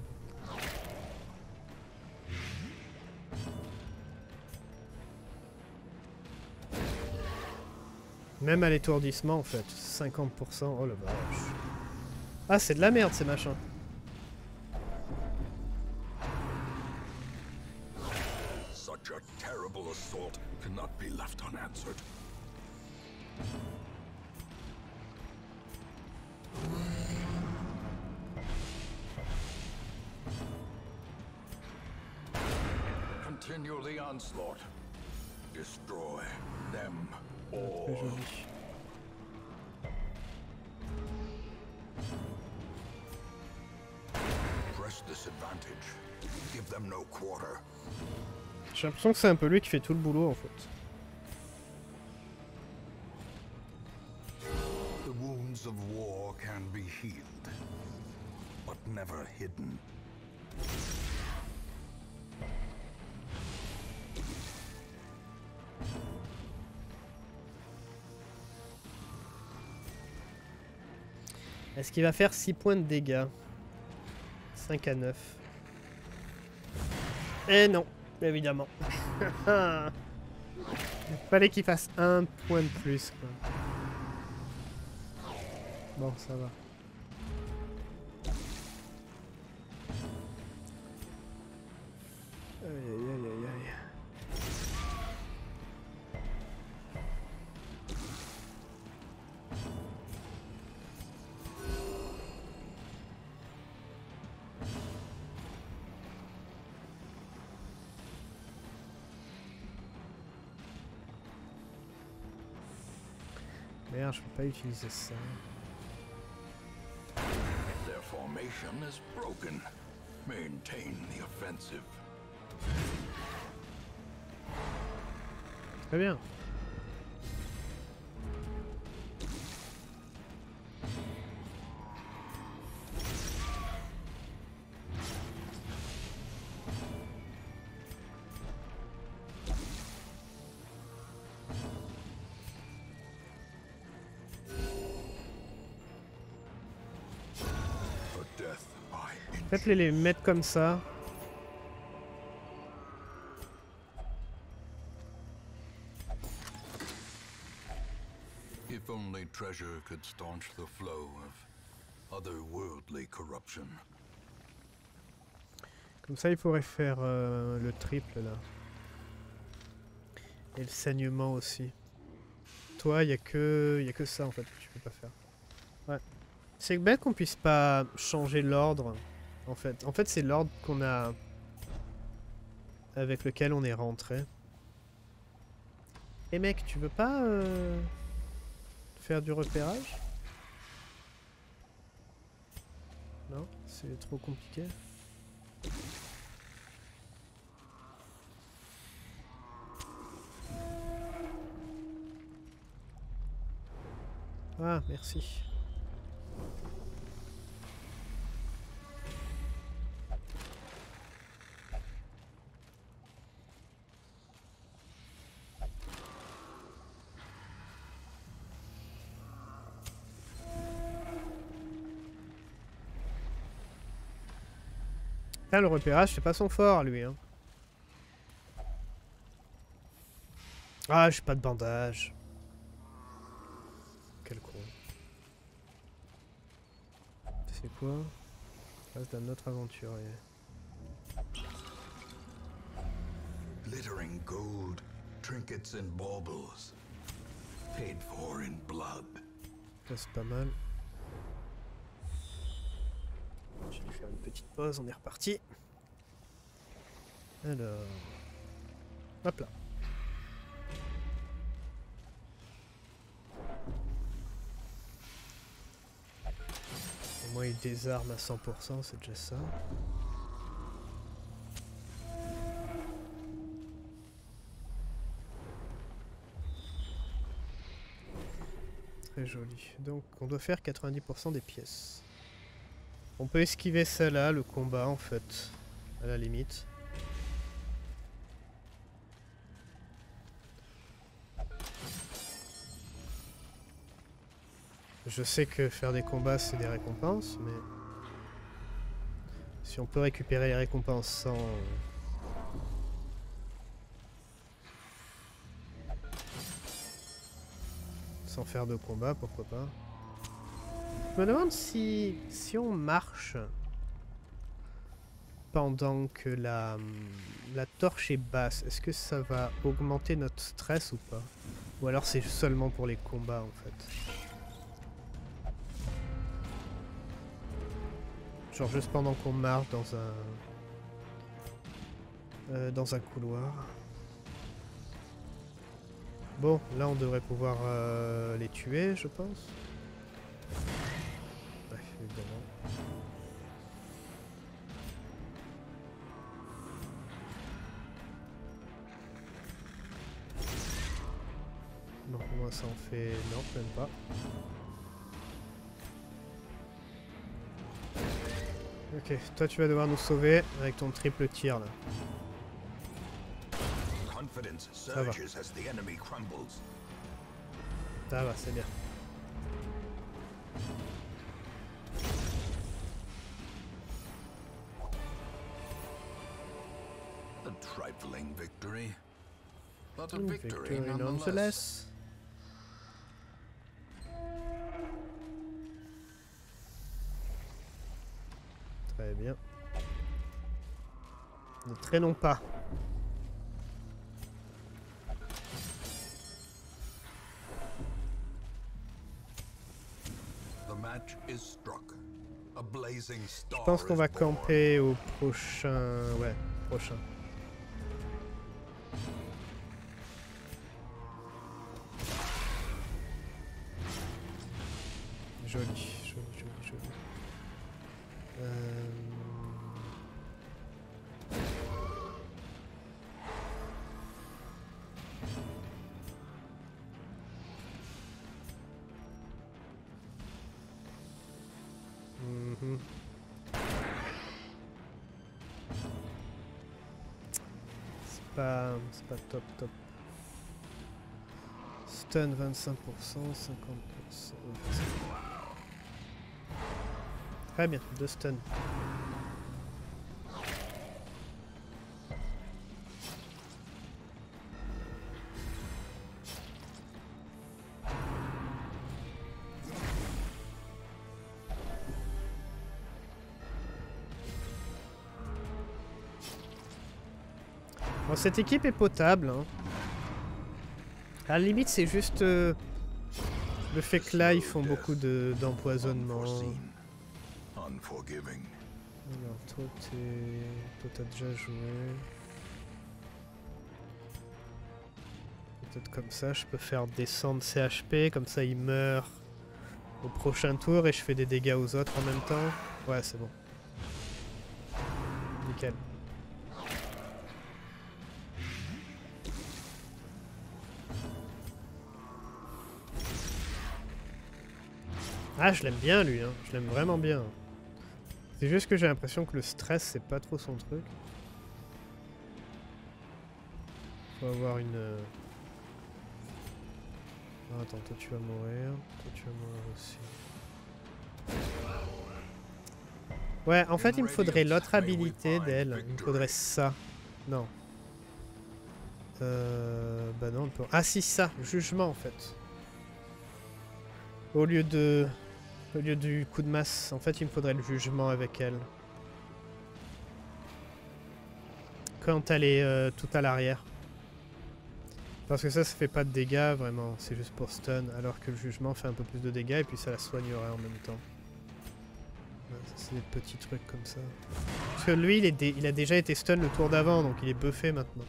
S1: Même à l'étourdissement en fait, 50%. Oh la vache. Ah, c'est de la merde ces machins.
S2: Such a terrible assault cannot be left unanswered. Continue the onslaught. Destroy them all.
S1: Très joli.
S2: Press this advantage. Give them no quarter.
S1: J'ai l'impression que c'est un peu lui qui fait tout le boulot en fait.
S2: The wounds of war can be healed, but never hidden.
S1: Est-ce qu'il va faire 6 points de dégâts? 5 à 9. Eh non, évidemment. Il fallait qu'il fasse un point de plus, quoi. Bon, ça va. Aïe aïe aïe aïe aïe. Merde, je peux pas utiliser ça.
S2: Their formation is broken. Maintain the offensive.
S1: Très bien.
S2: A death by inch.
S1: Faites-les les mettre comme ça.
S2: If only treasure could staunch the flow of otherworldly corruption.
S1: Comme ça, il faudrait faire le triple là. Et le saignement aussi. Toi, il y a que ça en fait que tu peux pas faire. Ouais. C'est bête qu'on puisse pas changer l'ordre en fait. En fait, c'est l'ordre qu'on a avec lequel on est rentré. Et mec, tu veux pas faire du repérage? Non, c'est trop compliqué. Ah, merci. Là, le repérage, c'est pas son fort, lui. Hein. Ah, j'ai pas de bandage. Quel con. C'est quoi? Trace d'un autre aventurier.
S2: Glittering gold, trinkets and baubles, paid for in blood.
S1: Ça, c'est pas mal. Je vais faire une petite pause, on est reparti. Alors... Hop là. Au moins il désarme à 100%, c'est déjà ça. Très joli. Donc on doit faire 90% des pièces. On peut esquiver celle-là, le combat en fait, à la limite. Je sais que faire des combats c'est des récompenses, mais si on peut récupérer les récompenses sans faire de combat, pourquoi pas. Je me demande si on marche pendant que la torche est basse, est-ce que ça va augmenter notre stress ou pas? Ou alors c'est seulement pour les combats en fait? Genre juste pendant qu'on marche dans un couloir. Bon, là on devrait pouvoir les tuer, je pense. Ouais, évidemment. Non, moi ça en fait... Non, même pas. Ok, toi tu vas devoir nous sauver avec ton triple tir là. Ça va. Ça va, c'est bien.
S2: A trifling victory, but a
S1: Une
S2: victory
S1: victory
S2: nonetheless.
S1: nonetheless. Très bien. Ne traînons pas.
S2: The match is struck. A blazing star
S1: Je pense qu'on va
S2: is born.
S1: camper au prochain... Ouais, prochain. Joli, joli, joli, joli. Mhm. C'est pas top top. Stun 25%, 50%. Très bien, 2 stuns. Bon, cette équipe est potable. Hein. À la limite, c'est juste le fait que là, ils font beaucoup d'empoisonnement.
S2: Unforgiving.
S1: Alors, toi, t'as déjà joué. Peut-être comme ça, je peux faire descendre CHP, comme ça il meurt au prochain tour et je fais des dégâts aux autres en même temps. Ouais, c'est bon. Nickel. Ah, je l'aime bien lui, hein. Je l'aime vraiment bien. C'est juste que j'ai l'impression que le stress, c'est pas trop son truc. Faut avoir une... Ah, attends, toi tu vas mourir. Toi tu vas mourir aussi. Ouais, en fait, il me faudrait l'autre habilité d'elle. Il me faudrait ça. Non. Bah non, on peut... Ah si, ça, jugement en fait. Au lieu du coup de masse, en fait, il me faudrait le jugement avec elle. Quand elle est tout à l'arrière. Parce que ça fait pas de dégâts, vraiment. C'est juste pour stun. Alors que le jugement fait un peu plus de dégâts et puis ça la soignerait en même temps. Ouais, c'est des petits trucs comme ça. Parce que lui, il a déjà été stun le tour d'avant, donc il est buffé maintenant.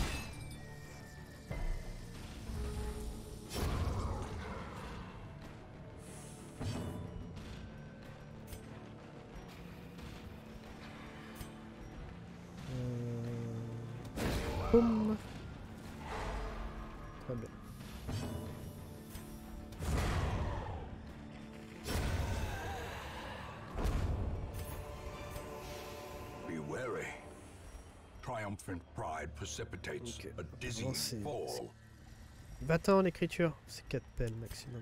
S1: Boum. Très bien.
S2: Be wary. Triumphant pride precipitates
S1: Ok.
S2: a dizzy
S1: Bon, c'est-
S2: fall.
S1: Va-t'en l'écriture, c'est 4 pelles maximum.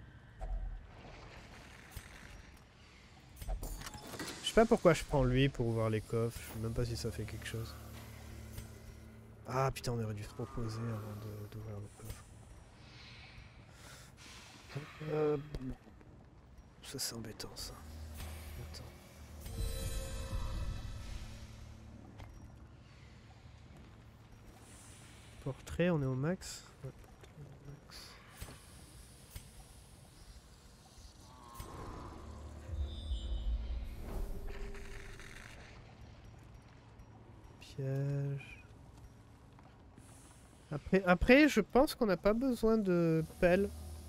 S1: Je sais pas pourquoi je prends lui pour ouvrir les coffres, je sais même pas si ça fait quelque chose. Ah putain, on aurait dû se proposer avant d'ouvrir le coffre. Bon. Ça c'est embêtant ça. Attends. Portrait, on est au max. Ouais, portrait au max. Piège. Après, je pense qu'on n'a pas besoin de pelle.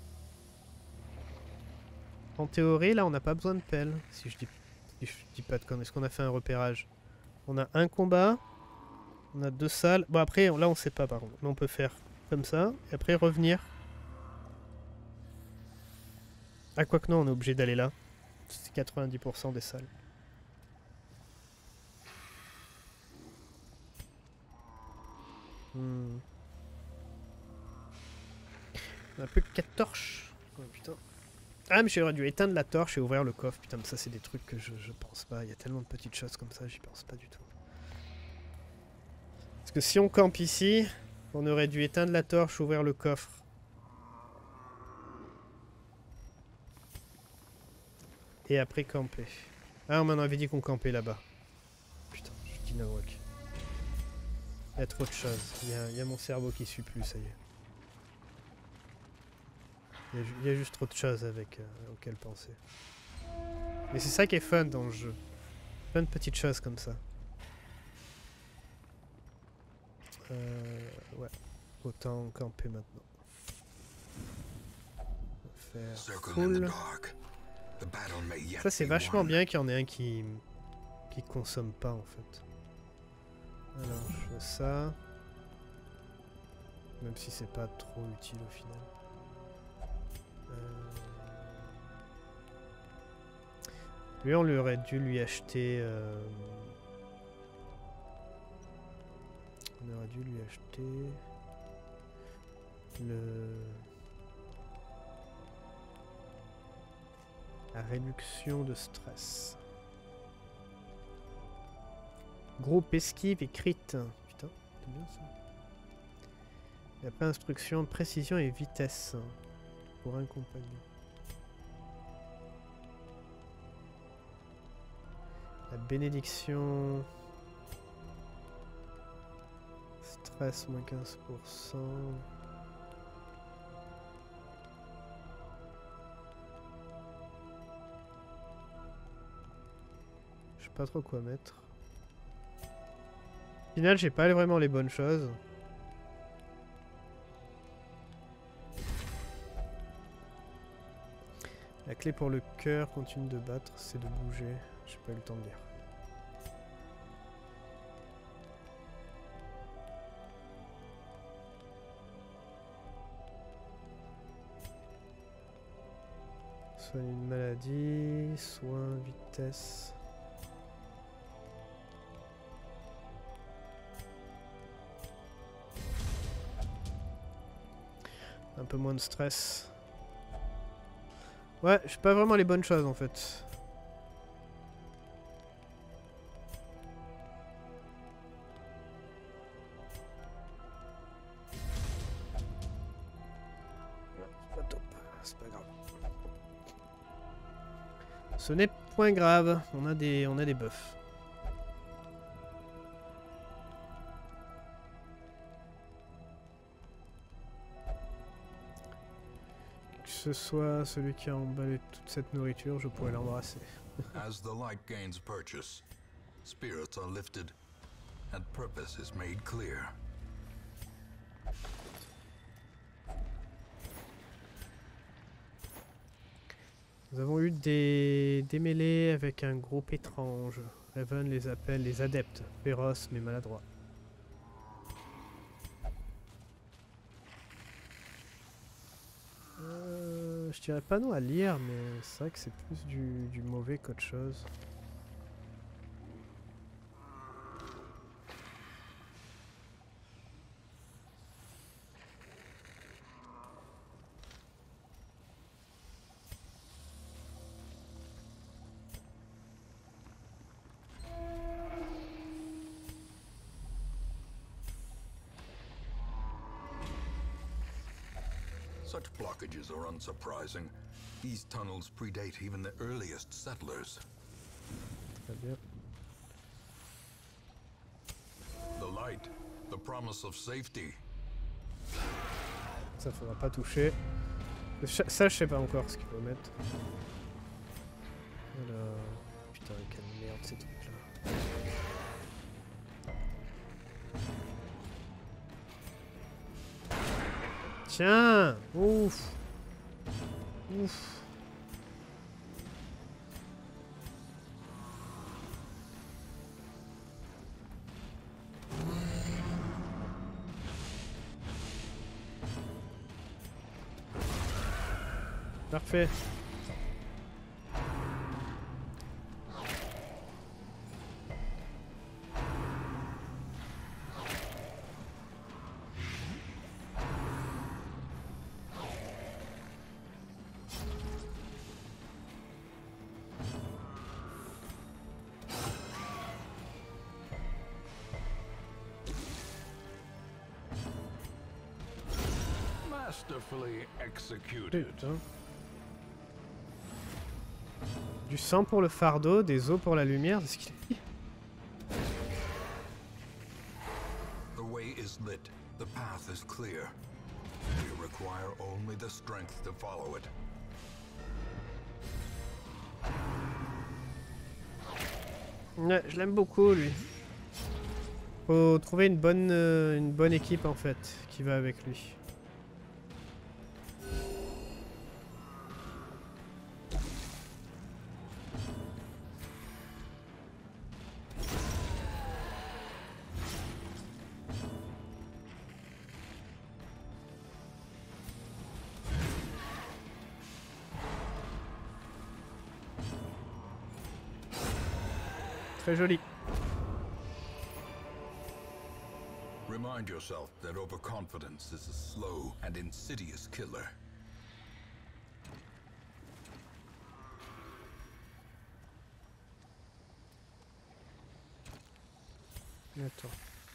S1: En théorie, là, on n'a pas besoin de pelle. Si je dis pas de conneries. Est-ce qu'on a fait un repérage? On a un combat. On a 2 salles. Bon, après, là, on sait pas, par contre. Là, on peut faire comme ça. Et après, revenir. Ah, quoi que non, on est obligé d'aller là. C'est 90% des salles. Hmm. On a plus que 4 torches. Oh, putain. Ah, mais j'aurais dû éteindre la torche et ouvrir le coffre. Putain, mais ça, c'est des trucs que je pense pas. Il y a tellement de petites choses comme ça, j'y pense pas du tout. Parce que si on campe ici, on aurait dû éteindre la torche, ouvrir le coffre. Et après camper. Ah, on m'en avait dit qu'on campait là-bas. Putain, je dis nawak. Il y a trop de choses. Il y a mon cerveau qui suit plus, ça y est. Il y a juste trop de choses auxquelles penser. Mais c'est ça qui est fun dans le jeu. Plein de petites choses comme ça. Ouais. Autant camper maintenant. On va faire full. Ça c'est vachement bien qu'il y en ait un qui consomme pas en fait. Alors je fais ça. Même si c'est pas trop utile au final. Lui on lui aurait dû lui acheter... On aurait dû lui acheter... La réduction de stress. Groupe esquive et crit. Putain, c'est bien ça. Il n'y a pas instruction, précision et vitesse pour un compagnon. La bénédiction. Stress moins 15%. Je sais pas trop quoi mettre. Au final, j'ai pas vraiment les bonnes choses. La clé pour le cœur continue de battre, c'est de bouger. J'ai pas eu le temps de lire. Soit une maladie, soin, vitesse. Un peu moins de stress. Ouais, j'ai pas vraiment les bonnes choses en fait. c'est pas grave. Ce n'est point grave, on a des buffs. Que ce soit celui qui a emballé toute cette nourriture, je pourrais l'embrasser.
S2: As the light gains purchase, spirits are lifted, and purpose is made clear.
S1: Nous avons eu des mêlées avec un groupe étrange. Raven les appelle les adeptes, féroces mais maladroits. Je dirais pas non à lire, mais c'est vrai que c'est plus du mauvais qu'autre chose.
S2: Such blockages are unsurprising. These tunnels predate even the earliest settlers.
S1: Très bien.
S2: The light, the promise of safety.
S1: Ça faudra pas toucher. Ça je sais pas encore ce qu'il faut mettre. Voilà. Putain quelle merde ces trucs là. Tiens. Ouf. Ouf. Parfait.
S2: Masterfully executed.
S1: Putain. Du sang pour le fardeau, des os pour la lumière, c'est ce qu'il a dit.
S2: The way is lit. The path is clear. We require only the strength to follow it.
S1: Ouais, je l'aime beaucoup lui. Faut trouver une bonne équipe en fait qui va avec lui. Très joli.
S2: Remind yourself that overconfidence is a slow and insidious killer.
S1: Attends.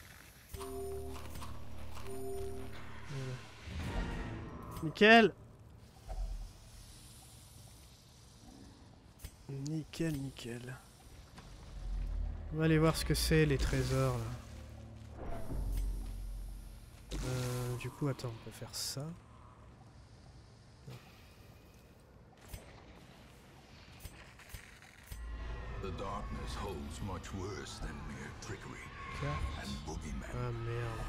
S1: Voilà. Nickel. Nickel, nickel. On va aller voir ce que c'est les trésors là. Du coup, attends, on peut faire ça.
S2: The darkness holds much worse than mere trickery and boogeymen.
S1: Ah merde.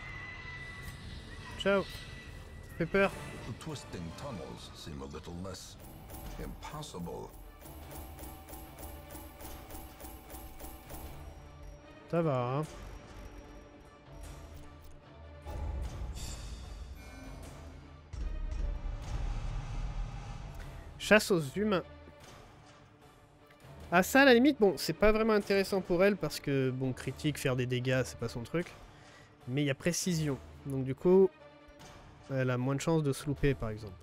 S1: Ciao. Ça fait peur.
S2: The twisting tunnels seem a little less impossible.
S1: Ça va, hein. Chasse aux humains. Ah ça à la limite, bon, c'est pas vraiment intéressant pour elle parce que, bon, critique, faire des dégâts, c'est pas son truc. Mais il y a précision. Donc du coup, elle a moins de chances de se louper par exemple.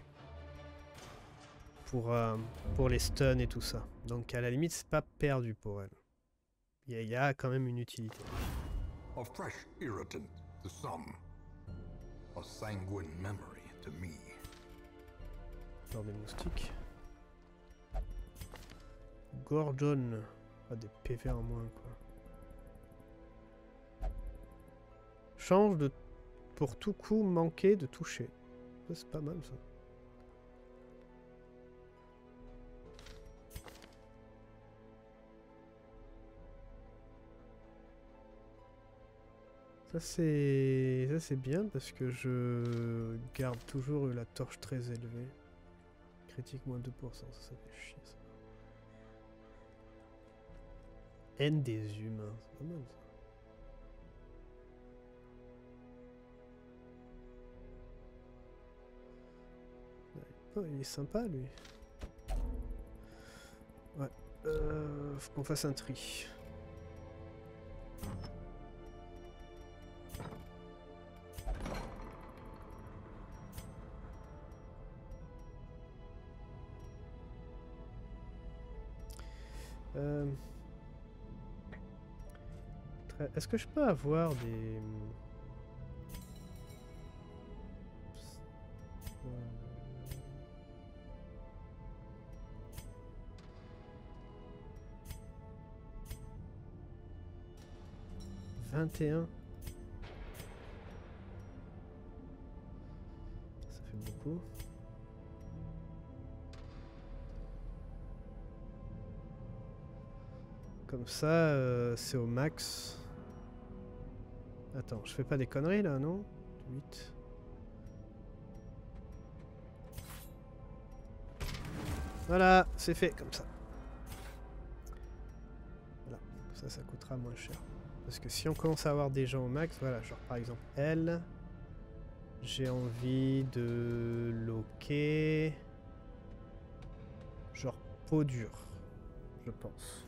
S1: Pour les stuns et tout ça. Donc à la limite, c'est pas perdu pour elle. Il y a quand même une utilité.
S2: A fresh irritant to some. A sanguine memory to me.
S1: Alors des moustiques. Gordon. Ah, des PV en moins quoi. Change de pour tout coup manqué de toucher. C'est pas mal ça. Ça c'est bien parce que je garde toujours la torche très élevée. Critique moins 2%, ça fait chier ça. Haine des humains, c'est pas mal ça. Oh, il est sympa lui. Ouais. Faut qu'on fasse un tri. Est-ce que je peux avoir des... 21. Ça fait beaucoup. Comme ça, c'est au max. Attends, je fais pas des conneries là, non? 8. Voilà, c'est fait comme ça. Voilà, ça coûtera moins cher. Parce que si on commence à avoir des gens au max, voilà, genre par exemple elle, j'ai envie de loquer, genre peau dure, je pense.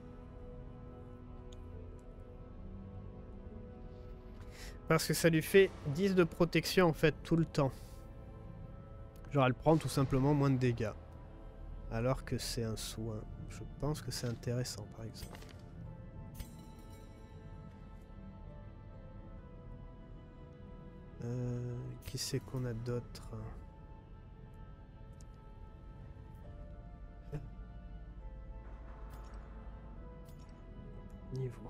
S1: Parce que ça lui fait 10 de protection en fait tout le temps. Genre elle prend tout simplement moins de dégâts. Alors que c'est un soin. Je pense que c'est intéressant par exemple. Qui c'est qu'on a d'autres? Niveau.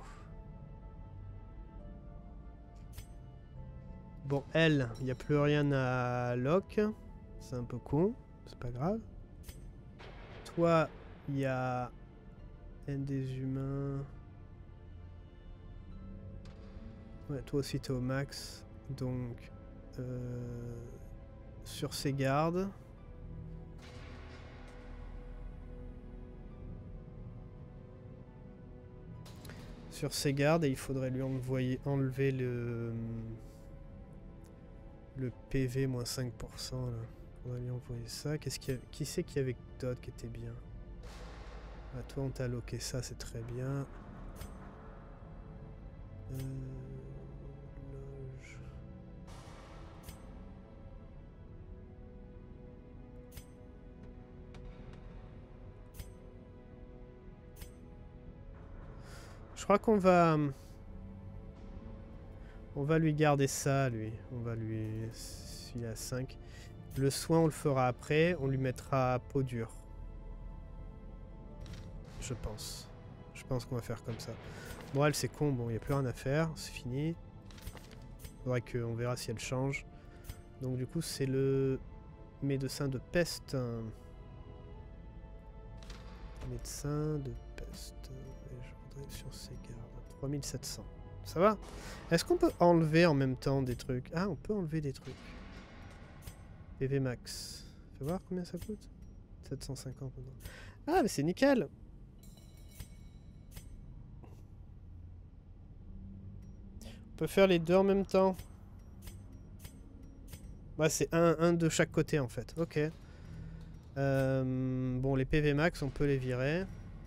S1: Bon, elle, il n'y a plus rien à lock. C'est un peu con. C'est pas grave. Toi, il y a haine des humains. Ouais, toi aussi t'es au max. Donc, sur ses gardes. Sur ses gardes, et il faudrait lui enlever le PV moins 5%. Là. On va lui envoyer ça. Qui c'est qu'il y avait d'autres qui était bien? Ah, toi, on t'a loqué ça, c'est très bien. Loge. Je crois qu'on va... On va lui garder ça, lui. On va lui... S'il a 5. Le soin, on le fera après. On lui mettra peau dure. Je pense. Je pense qu'on va faire comme ça. Bon, elle, c'est con. Bon, il n'y a plus rien à faire. C'est fini. Faudrait qu'on verra si elle change. Donc, du coup, c'est le médecin de peste. Médecin de peste. Et je voudrais sur ses gardes. 3700. Ça va? Est-ce qu'on peut enlever en même temps des trucs? Ah, on peut enlever des trucs. PV max. Fais voir combien ça coûte? 750 maintenant. Ah, mais c'est nickel! On peut faire les deux en même temps. Ouais, c'est un de chaque côté en fait. Ok. Bon, les PV max, on peut les virer.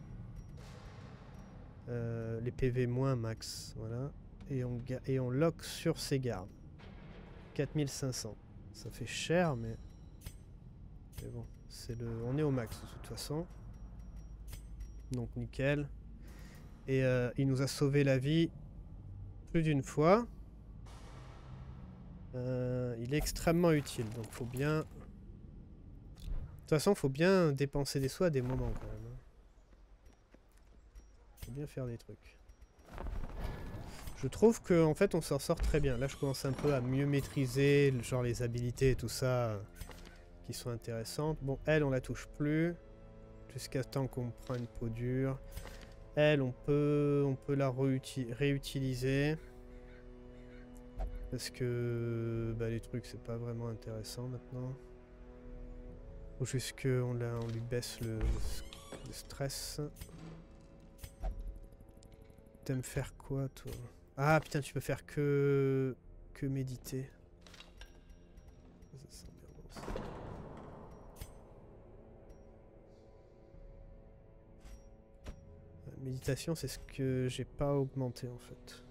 S1: Les PV moins max, voilà. Et on lock sur ses gardes. 4500. Ça fait cher, mais bon, on est au max de toute façon. Donc nickel. Et il nous a sauvé la vie plus d'une fois. Il est extrêmement utile, donc faut bien façon, faut bien dépenser des sous à des moments quand même. Faut bien faire des trucs. Je trouve que en fait on s'en sort très bien. Là je commence un peu à mieux maîtriser genre les habilités et tout ça qui sont intéressantes. Bon, elle on la touche plus jusqu'à temps qu'on prend une peau dure. Elle on peut la réutiliser parce que bah, les trucs c'est pas vraiment intéressant maintenant. Ou juste qu'on lui baisse le stress. T'aimes faire quoi toi? Ah putain, tu peux faire que méditer. Ça, ça m'énerve aussi. Méditation, c'est ce que j'ai pas augmenté en fait.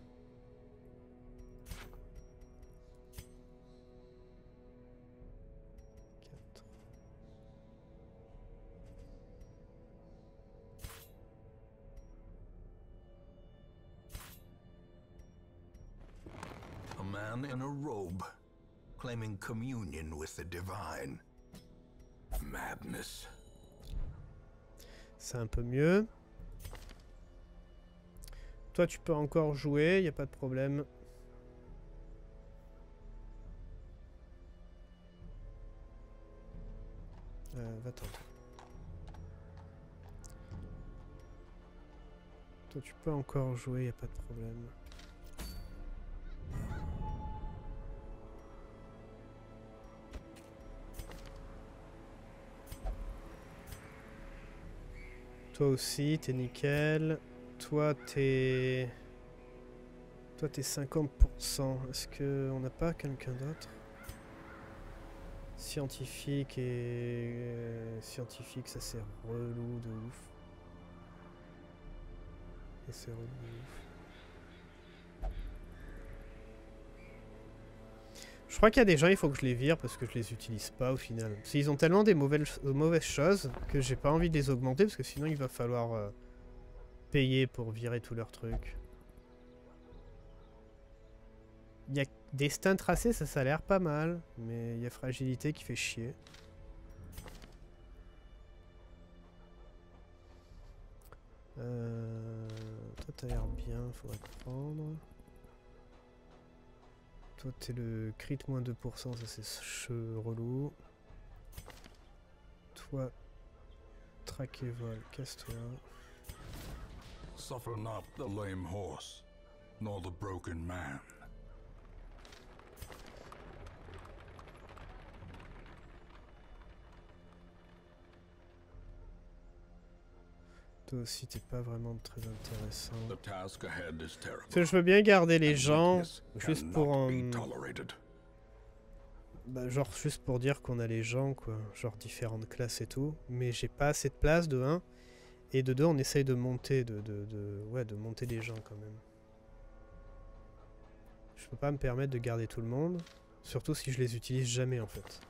S2: A man in a robe, claiming communion with the divine. Madness.
S1: C'est un peu mieux. Toi, tu peux encore jouer, y a pas de problème. Va-t'en. Toi, tu peux encore jouer, y a pas de problème. Toi aussi, t'es nickel. Toi, t'es 50%. Est-ce qu'on n'a pas quelqu'un d'autre? Scientifique et... Scientifique, ça c'est relou de ouf. Et c'est relou de ouf. Je crois qu'il y a des gens, il faut que je les vire parce que je les utilise pas au final. Parce qu'ils ont tellement des mauvaises choses que j'ai pas envie de les augmenter parce que sinon il va falloir payer pour virer tous leurs trucs. Il y a destin tracé, ça a l'air pas mal, mais il y a fragilité qui fait chier. Toi t'as l'air bien, faudrait prendre. Toi t'es le crit moins 2%, ça c'est relou. Toi, traque et vol, casse-toi.
S2: Suffer not the lame horse, nor the broken man.
S1: Toi aussi t'es pas vraiment très intéressant.
S2: The task ahead is terrible.
S1: Parce que je veux bien garder les
S2: and
S1: gens,
S2: weakness
S1: juste
S2: cannot
S1: pour
S2: be tolerated.
S1: bah, genre juste pour dire qu'on a les gens quoi, genre différentes classes et tout, mais j'ai pas assez de place de 1 et de 2 on essaye de monter de monter les gens quand même. Je peux pas me permettre de garder tout le monde, surtout si je les utilise jamais en fait.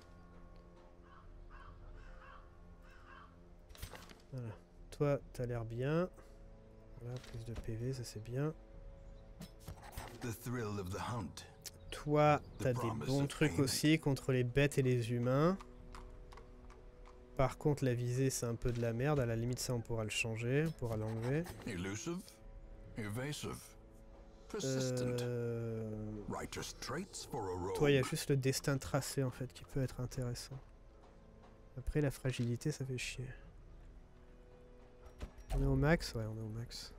S1: Voilà. Toi t'as l'air bien. Voilà, plus de PV, ça c'est bien.
S2: The thrill of the hunt.
S1: Toi, t'as des bons trucs aussi contre les bêtes et les humains. Par contre, la visée, c'est un peu de la merde. À la limite, ça, on pourra le changer. On pourra l'enlever.
S2: Elusive, evasive, persistent. Righteous traits for a rogue.
S1: Toi, il y a juste le destin tracé, en fait, qui peut être intéressant. Après, la fragilité, ça fait chier. On est au max? Ouais, on est au max.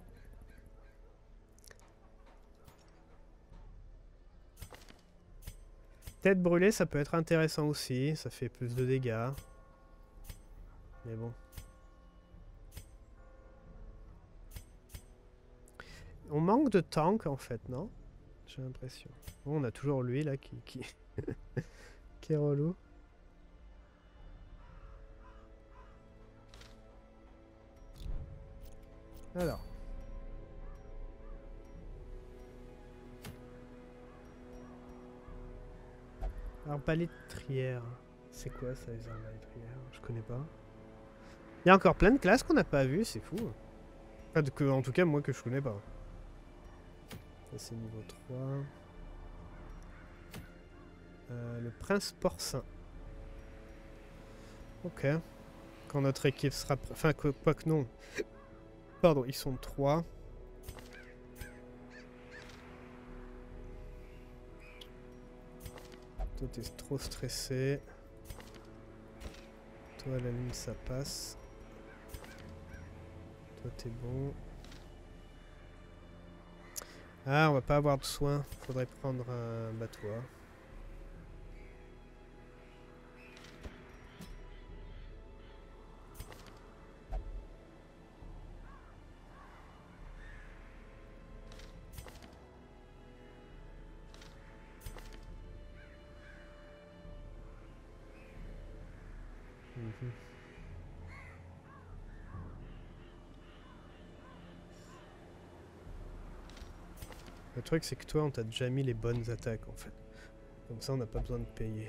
S1: Tête brûlée, ça peut être intéressant aussi. Ça fait plus de dégâts. Mais bon. On manque de tank, en fait, non? J'ai l'impression. Bon, on a toujours lui, là, qui qui est relou. Alors. Arbalétrière. C'est quoi ça, les arbalétrières? Je connais pas. Il y a encore plein de classes qu'on n'a pas vues, c'est fou. Enfin, en tout cas, moi que je connais pas. Ça, c'est niveau 3. Le prince porcin. Ok. Quand notre équipe sera... Enfin, quoi que non. Pardon, ils sont 3. Toi, t'es trop stressé. Toi, à la ligne, ça passe. Toi, t'es bon. Ah, on va pas avoir de soins. Faudrait prendre un battoir. Mhm. Le truc, c'est que toi, on t'a déjà mis les bonnes attaques, en fait. Comme ça, on n'a pas besoin de payer.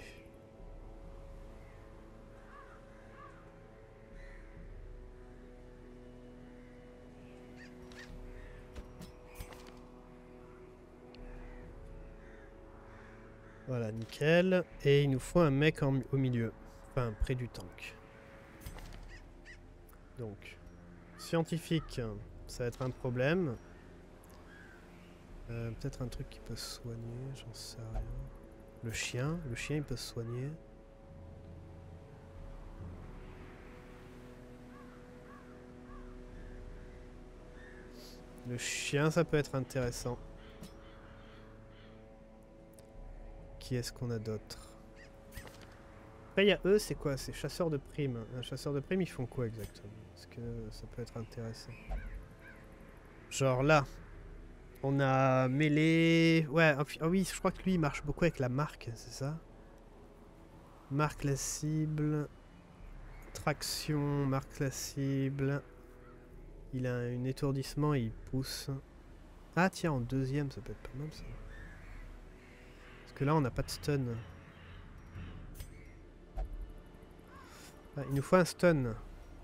S1: Voilà, nickel. Et il nous faut un mec au milieu. Enfin, près du tank. Donc, scientifique, ça va être un problème. Peut-être un truc qui peut se soigner, j'en sais rien. Le chien il peut se soigner. Le chien, ça peut être intéressant. Qui est-ce qu'on a d'autre? Après, il y a eux, c'est quoi? C'est chasseurs de primes. Un chasseur de primes, ils font quoi exactement? Est-ce que ça peut être intéressant? Genre là, on a mêlé... Ouais, ah oui, je crois que lui, il marche beaucoup avec la marque, c'est ça? Marque la cible. Traction, marque la cible. Il a un étourdissement et il pousse. Ah tiens, en deuxième, ça peut être pas mal ça. Parce que là, on n'a pas de stun. Ah, il nous faut un stun.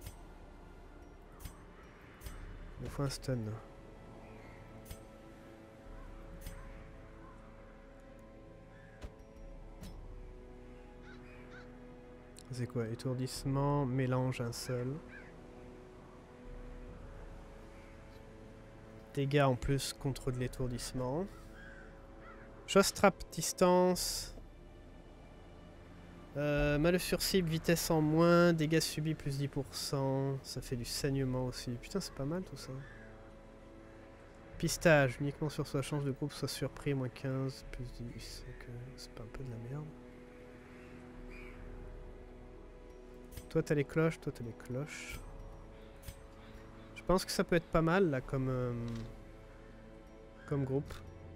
S1: Il nous faut un stun. C'est quoi? Étourdissement, mélange un seul. Dégâts en plus contre de l'étourdissement. Chose trap distance. Malus sur cible, vitesse en moins, dégâts subis plus 10%. Ça fait du saignement aussi. Putain, c'est pas mal tout ça. Pistage, uniquement sur soi, change de groupe, soit surpris, moins 15, plus 10. C'est pas un peu de la merde. Toi t'as les cloches, toi t'as les cloches. Je pense que ça peut être pas mal là comme groupe.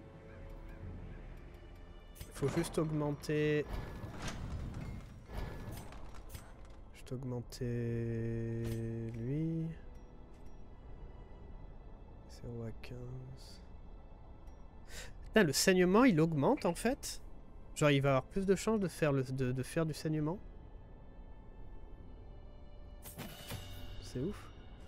S1: Il faut juste augmenter. Juste augmenter lui. 0 à 15. Putain, le saignement il augmente en fait. Genre il va avoir plus de chances de faire, de faire du saignement. C'est ouf.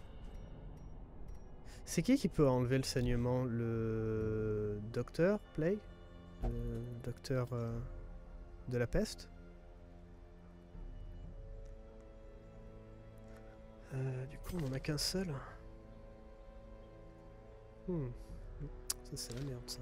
S1: C'est qui peut enlever le saignement? Le docteur Plague? Le docteur de la peste? Du coup on en a qu'un seul. Ça c'est la merde ça.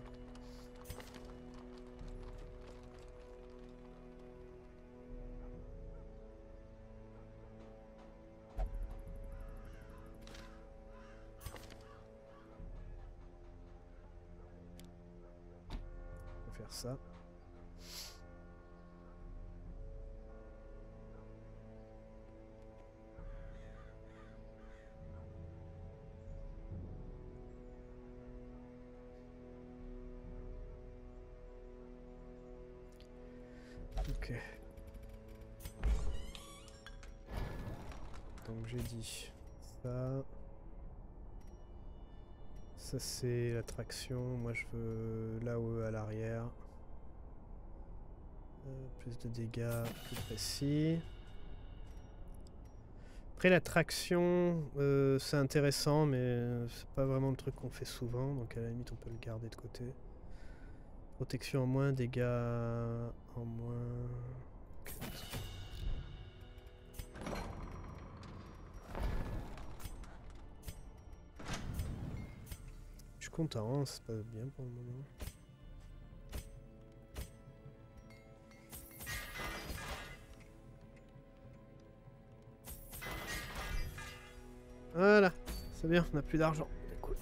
S1: Faire ça. Ok. Donc j'ai dit ça. Ça c'est la traction. Moi je veux là-haut à l'arrière. Plus de dégâts, plus précis. Après la traction, c'est intéressant, mais c'est pas vraiment le truc qu'on fait souvent, donc à la limite on peut le garder de côté. Protection en moins, dégâts en moins. Okay. suis content, hein, ça se passe bien pour le moment. Voilà, c'est bien, on n'a plus d'argent. Cool.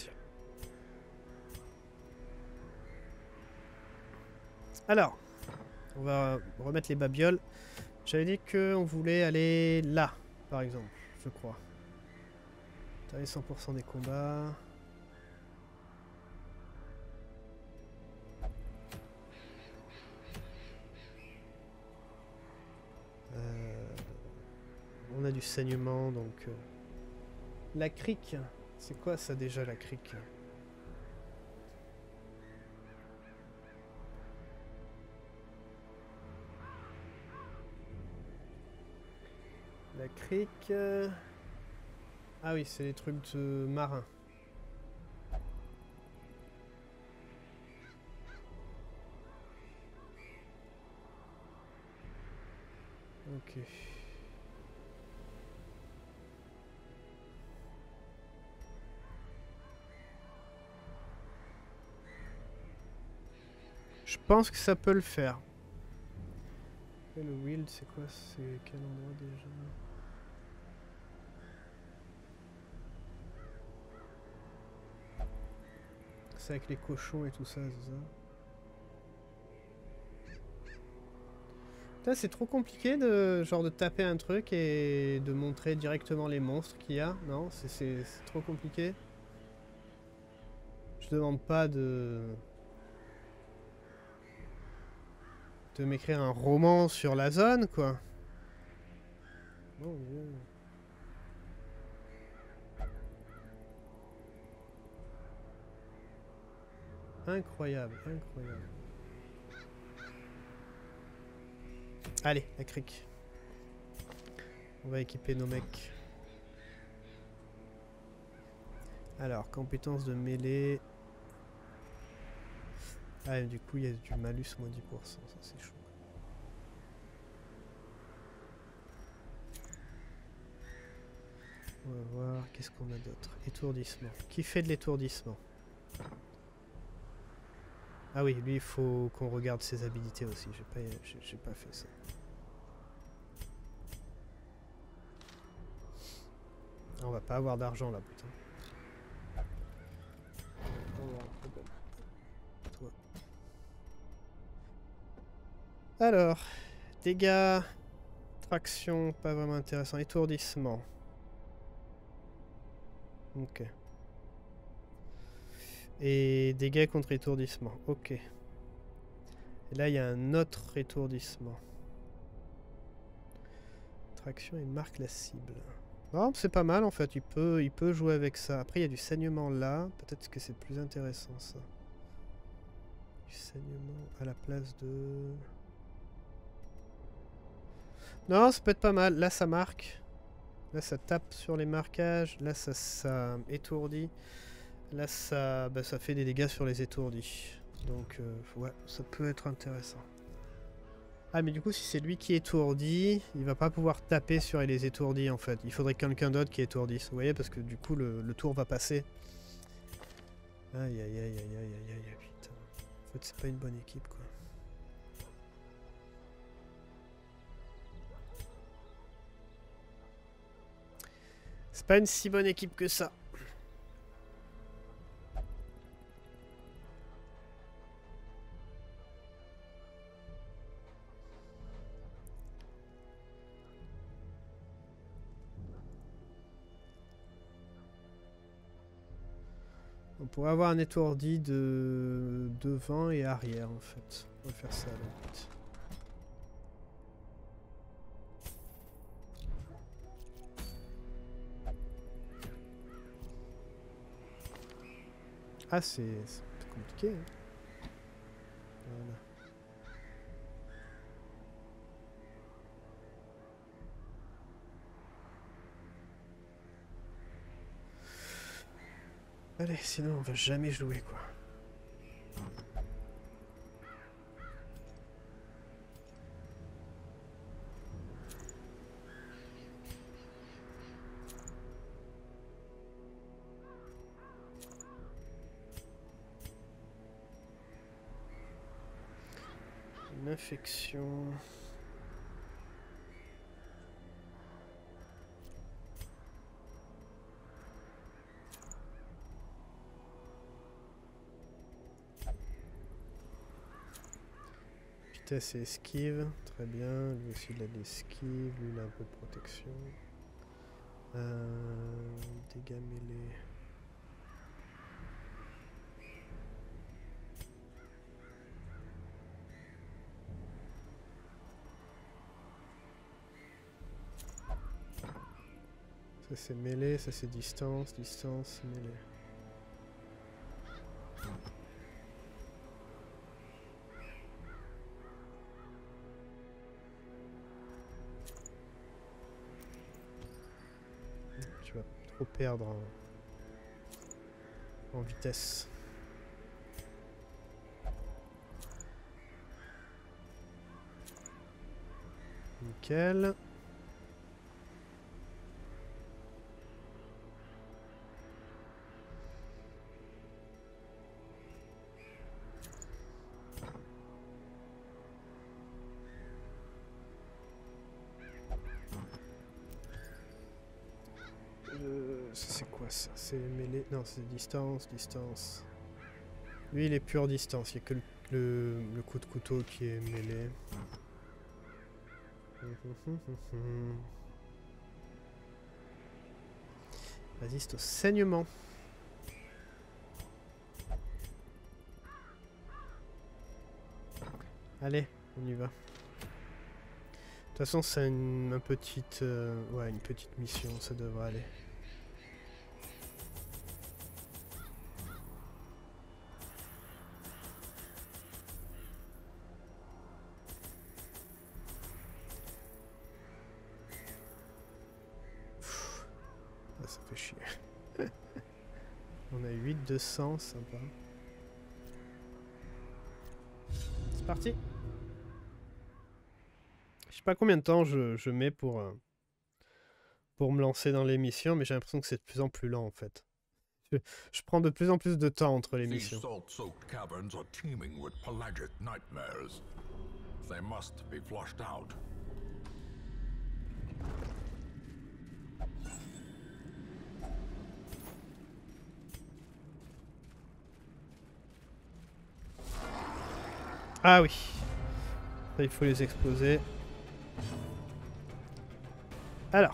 S1: Alors, on va remettre les babioles. J'avais dit qu'on voulait aller là, par exemple, je crois. T'avais 100% des combats. On a du saignement, donc... La crique, c'est quoi ça déjà, la crique? La crique... Ah oui, c'est les trucs de marins. Ok. Je pense que ça peut le faire. Et le wild, c'est quoi? C'est quel endroit déjà? C'est avec les cochons et tout ça, c'est ça? Putain, c'est trop compliqué de genre de taper un truc et de montrer directement les monstres qu'il y a. Non, c'est trop compliqué. Je demande pas de m'écrire un roman sur la zone, quoi. Mon Dieu. Incroyable, incroyable. Allez, la crique. On va équiper nos mecs. Alors, compétence de mêlée. Ah, et du coup, il y a du malus moins 10%. Ça, c'est chaud. On va voir, qu'est-ce qu'on a d'autre? Étourdissement. Qui fait de l'étourdissement? Ah oui, lui, il faut qu'on regarde ses habilités aussi. J'ai pas fait ça. On va pas avoir d'argent là, putain. Toi. Alors, dégâts, traction, pas vraiment intéressant. Étourdissement. Ok. Et dégâts contre étourdissement. Ok. Et là, il y a un autre étourdissement. Traction et marque la cible. Non, c'est pas mal en fait. Il peut jouer avec ça. Après, il y a du saignement là. Peut-être que c'est plus intéressant ça. Du saignement à la place de... Non, ça peut être pas mal. Là, ça marque. Là, ça tape sur les marquages. Là, ça étourdit. Là, ça fait des dégâts sur les étourdis. Donc, ouais, ça peut être intéressant. Ah, mais du coup, si c'est lui qui étourdit, il va pas pouvoir taper sur les étourdis, en fait. Il faudrait quelqu'un d'autre qui étourdisse. Vous voyez, parce que du coup, le tour va passer. Aïe, aïe, aïe, aïe, aïe, aïe, aïe, putain. En fait, c'est pas une bonne équipe, quoi. C'est pas une si bonne équipe que ça. On pourrait avoir un étourdi de devant et arrière, en fait. On va faire ça à la limite. Ah, c'est compliqué. Hein. Voilà. Allez, sinon on va jamais jouer, quoi. Une infection. Vitesse et esquive, très bien. Lui aussi il a de l'esquive, lui il a un peu de protection. Dégâts mêlés. Ça c'est mêlée, ça c'est distance, distance, mêlée. Tu vas trop perdre en vitesse. Nickel. C'est quoi ça? C'est mêlée? Non, c'est distance, distance. Lui, il est pure distance. Il n'y a que le coup de couteau qui est mêlé. Résiste au saignement. Allez, on y va. De toute façon, c'est une petite mission, ça devrait aller. Ah, ça fait chier. On a 8 de sang, sympa. C'est parti. Je sais pas combien de temps je mets pour me lancer dans l'émission, mais j'ai l'impression que c'est de plus en plus lent en fait. Je prends de plus en plus de temps entre les missions.
S2: These salt-soaked caverns are teeming with pelagic nightmares. They must be flushed out.
S1: Ah oui. Ça, il faut les exploser. Alors.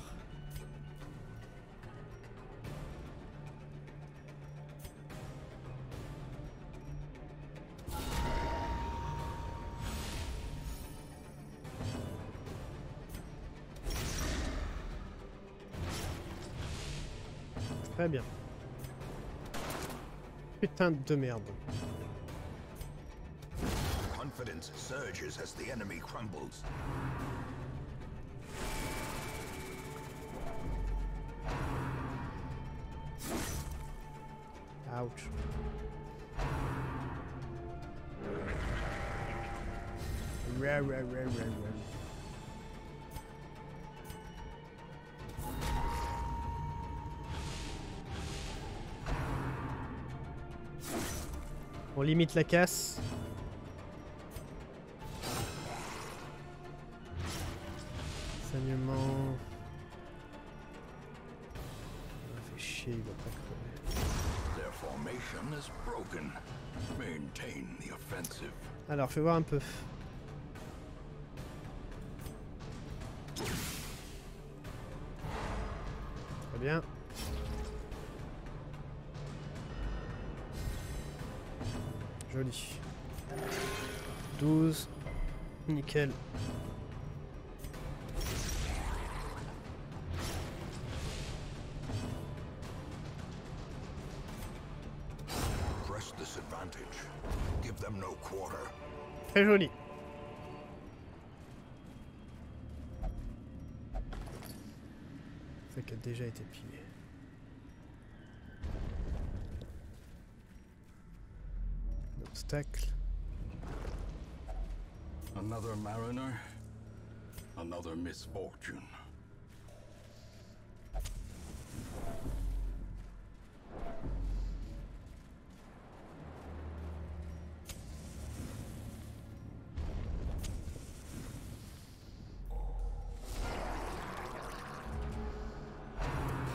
S1: Très bien. Putain de merde.
S2: Confidence surges as the enemy crumbles.
S1: Ouch. On limite la casse. Saignement. Ça fait chier, il va pas crever.
S2: Their formation is broken. Maintain the offensive.
S1: Alors, fais voir un peu. Très bien. Joli. 12. Nickel.
S2: Press this advantage. Give them no quarter.
S1: Très joli. Ça qui a déjà été pillé. Obstacle.
S2: Another mariner, another misfortune.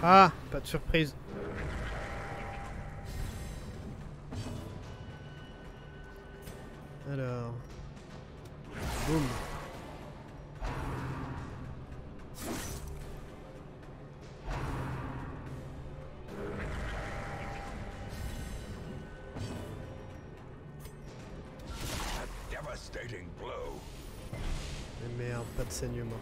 S1: Ah, pas de surprise. Alors... Boum.
S2: Devastating blow.
S1: Mais merde, pas de saignement.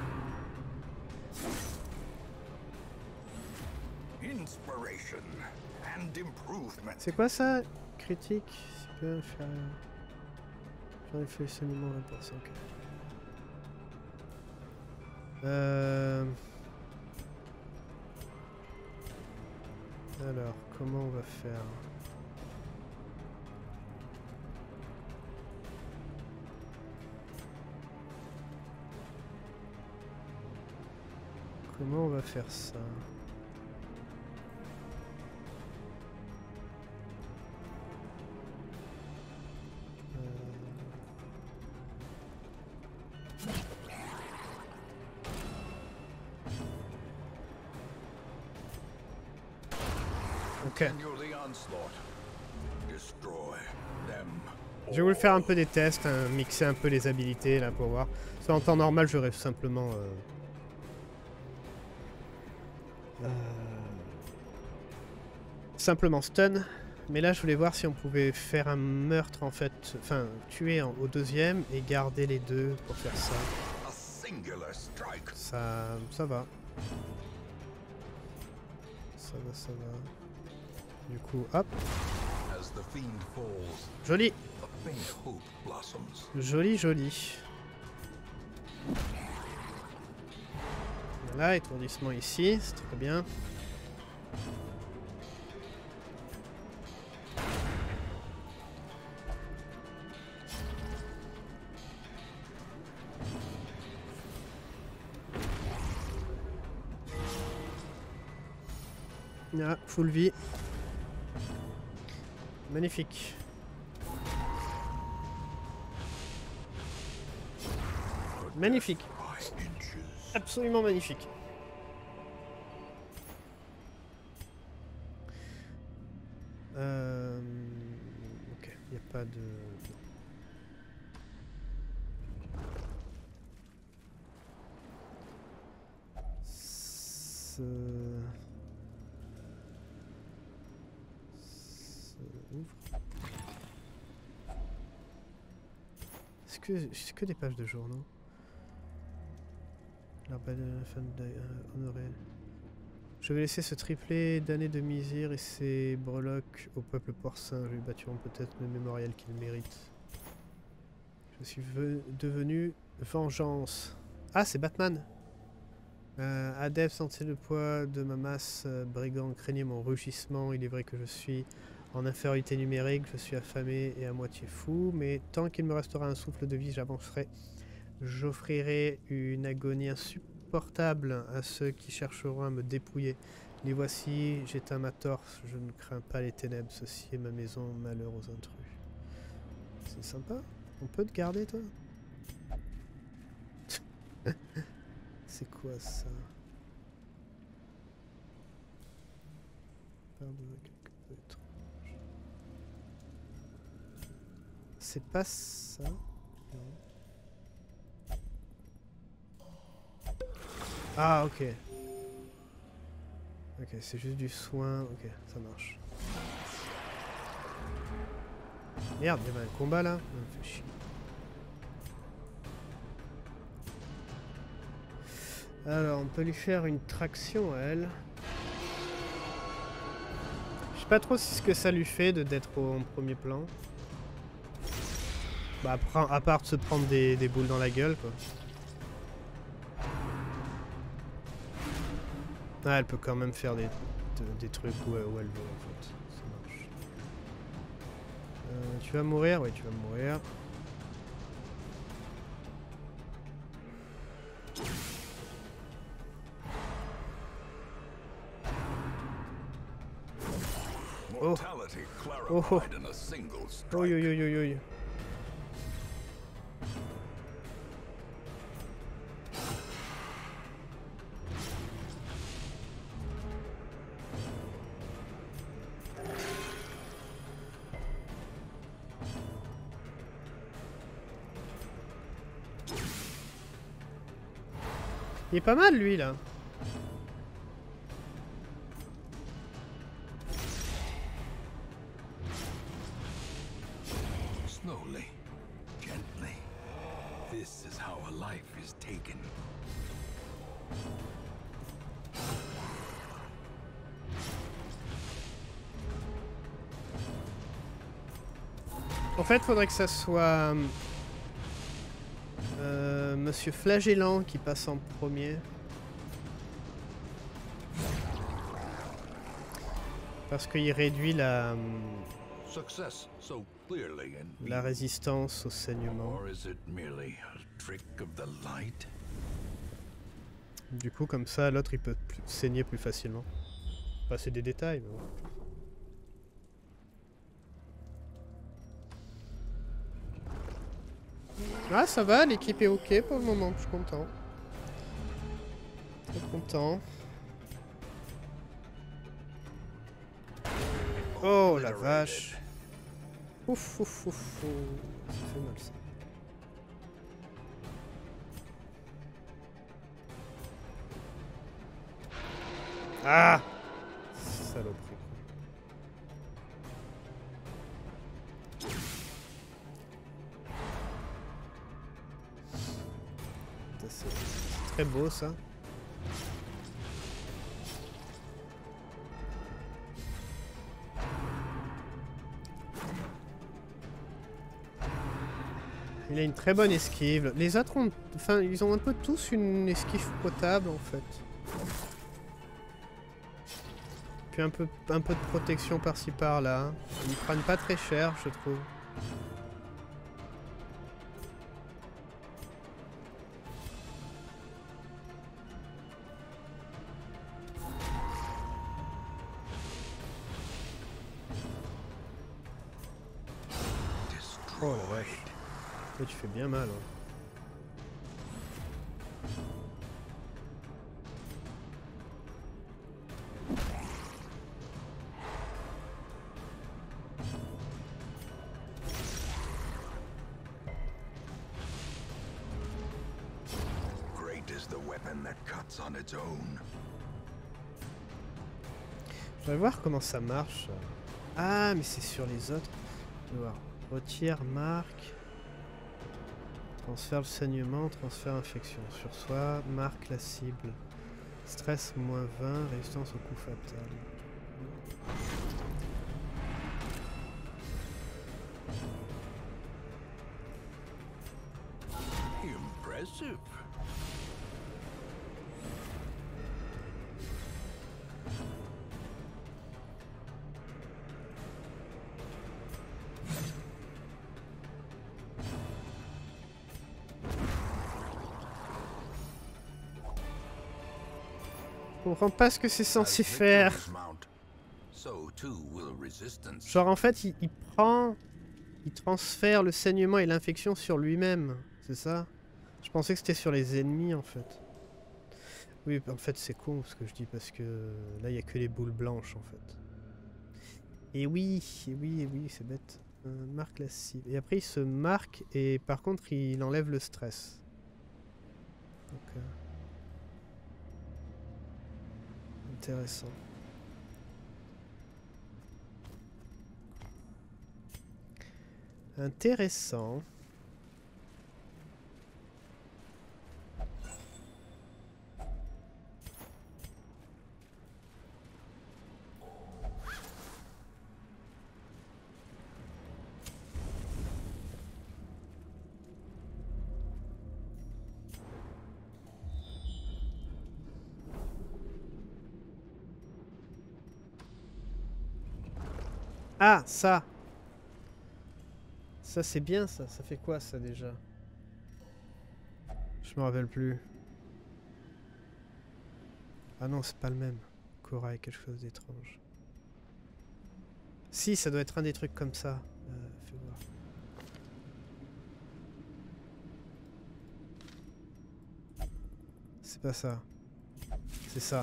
S2: Inspiration and improvement.
S1: C'est quoi ça? Critique? C'est bien inférieur. J'en ai fait le saignement 20%. Ok. Alors, comment on va faire? Comment on va faire ça? Ok. Je vais vous le faire un peu des tests, hein, mixer un peu les habilités là pour voir. Ça en temps normal j'aurais simplement simplement stun. Mais là je voulais voir si on pouvait faire un meurtre en fait, enfin tuer au deuxième et garder les deux pour faire ça. Ça va. Ça va, ça va. Du coup, hop. Joli. Joli, joli. Voilà, étourdissement ici, c'est très bien. Ah, full vie. Magnifique. Magnifique. Absolument magnifique. Ok, il n'y a pas de... C'est que des pages de journaux. Honoré. Je vais laisser ce triplet d'années de misère et ces breloques au peuple porcin. Je lui bâtiront peut-être le mémorial qu'il mérite. Je suis devenu vengeance. Ah, c'est Batman. Adepte, sentez le poids de ma masse. Brigand, craignez mon rugissement. Il est vrai que je suis en infériorité numérique. Je suis affamé et à moitié fou. Mais tant qu'il me restera un souffle de vie, j'avancerai. J'offrirai une agonie insupportable à ceux qui chercheront à me dépouiller. Les voici, j'éteins ma torche, je ne crains pas les ténèbres, ceci est ma maison, malheur aux intrus. C'est sympa. On peut te garder, toi? C'est quoi ça? C'est pas ça? Non. Ah, ok. Ok, c'est juste du soin. Ok, ça marche. Merde, il y avait un combat là. Ça me fait chier. Alors, on peut lui faire une traction à elle. Je sais pas trop ce que ça lui fait d'être en premier plan. Bah, à part de se prendre des boules dans la gueule, quoi. Ah, elle peut quand même faire des trucs où elle veut, en fait. Ça marche. Tu vas mourir? Oui, tu vas mourir. Oh. Oh oh. Oh yo yo yo yo yo. Il est pas mal lui là.
S2: Slowly, gently. This is how a life is taken.
S1: En fait, faudrait que ça soit Monsieur Flagellant qui passe en premier. Parce qu'il réduit la
S2: Success so clearly and
S1: la résistance au saignement.
S2: or is it merely a trick of the light?
S1: Du coup, comme ça, l'autre il peut saigner plus facilement. Enfin, c'est des détails. Mais bon. Ah, ça va, l'équipe est ok pour le moment, je suis content. Très content. Oh la vache. Ouf, ouf, ouf, ouf. Ça fait mal ça. Ah, saloperie. C'est très beau ça. Il a une très bonne esquive. Les autres ont... Enfin, ils ont un peu tous une esquive potable en fait. Puis un peu de protection par-ci par-là. Ils prennent pas très cher, je trouve. Oh la vache. Toi, tu fais bien mal. Hein.
S2: Great is the weapon that cuts on its own.
S1: Je vais voir comment ça marche. Ah, mais c'est sur les autres. Je vais voir. Retire, marque. Transfère le saignement, transfert infection. Sur soi, marque la cible. Stress moins 20, résistance au coup fatal.
S2: Impressive.
S1: Je comprends pas ce que c'est censé faire. Genre en fait, il prend... Il transfère le saignement et l'infection sur lui-même. C'est ça? Je pensais que c'était sur les ennemis en fait. Oui, en fait c'est con ce que je dis parce que là il n'y a que les boules blanches en fait. Et oui, c'est bête. Marque la cible. Et après il se marque et par contre il enlève le stress. Donc, intéressant. Intéressant. Ah, ça. Ça c'est bien ça. Ça fait quoi ça déjà? Je me rappelle plus. Ah non, c'est pas le même. Corail, quelque chose d'étrange. Si, ça doit être un des trucs comme ça. Fais voir. C'est pas ça. C'est ça.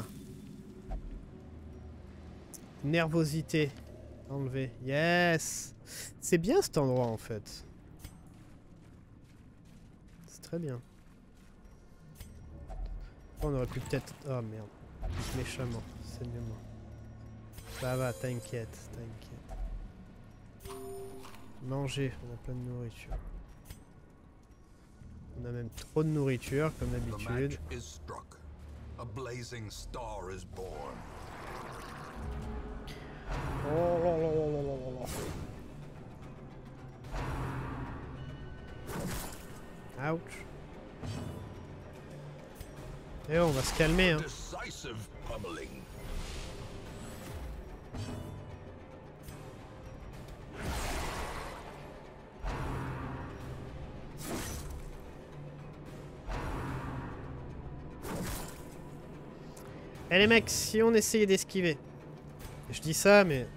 S1: Nervosité. Enlevé. Yes! C'est bien cet endroit en fait. C'est très bien. On aurait pu peut-être... Oh merde. Méchamment. Saignement. Ça va, t'inquiète, t'inquiète. Manger, on a plein de nourriture. On a même trop de nourriture, comme d'habitude. Oh là là là là là là. Ouch. Et on va se calmer, hein. Eh les mecs, si on essayait d'esquiver. Je dis ça, mais...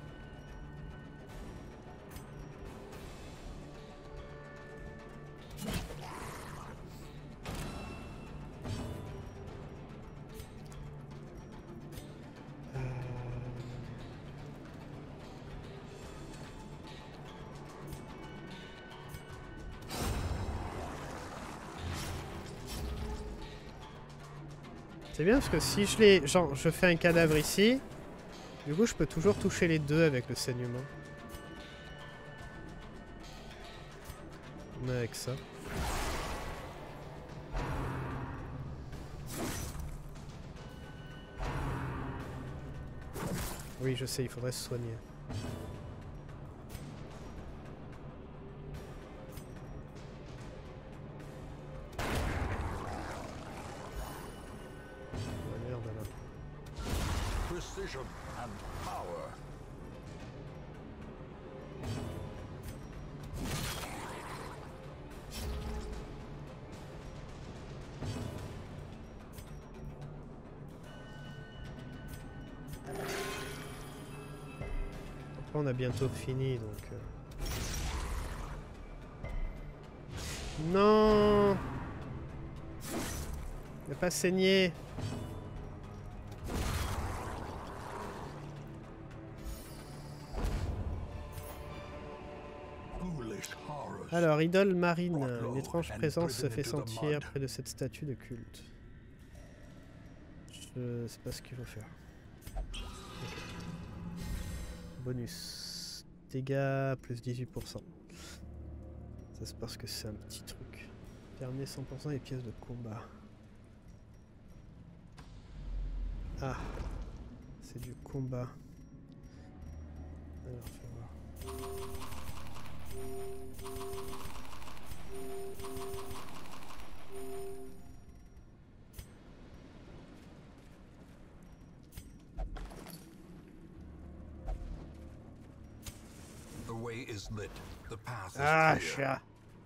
S1: C'est bien parce que si je les... Genre, je fais un cadavre ici, du coup je peux toujours toucher les deux avec le saignement. Mais avec ça. Oui, je sais, il faudrait se soigner.
S2: And power.
S1: Après on a bientôt fini donc... Non, ne pas saigner. Alors, idole marine. Une étrange présence se fait sentir près de cette statue de culte. Je sais pas ce qu'il faut faire. Okay. Bonus. Dégâts plus 18%. Ça c'est parce que c'est un petit truc. Terminer 100% des pièces de combat. Ah. C'est du combat. Alors, fais voir. Ah, chat.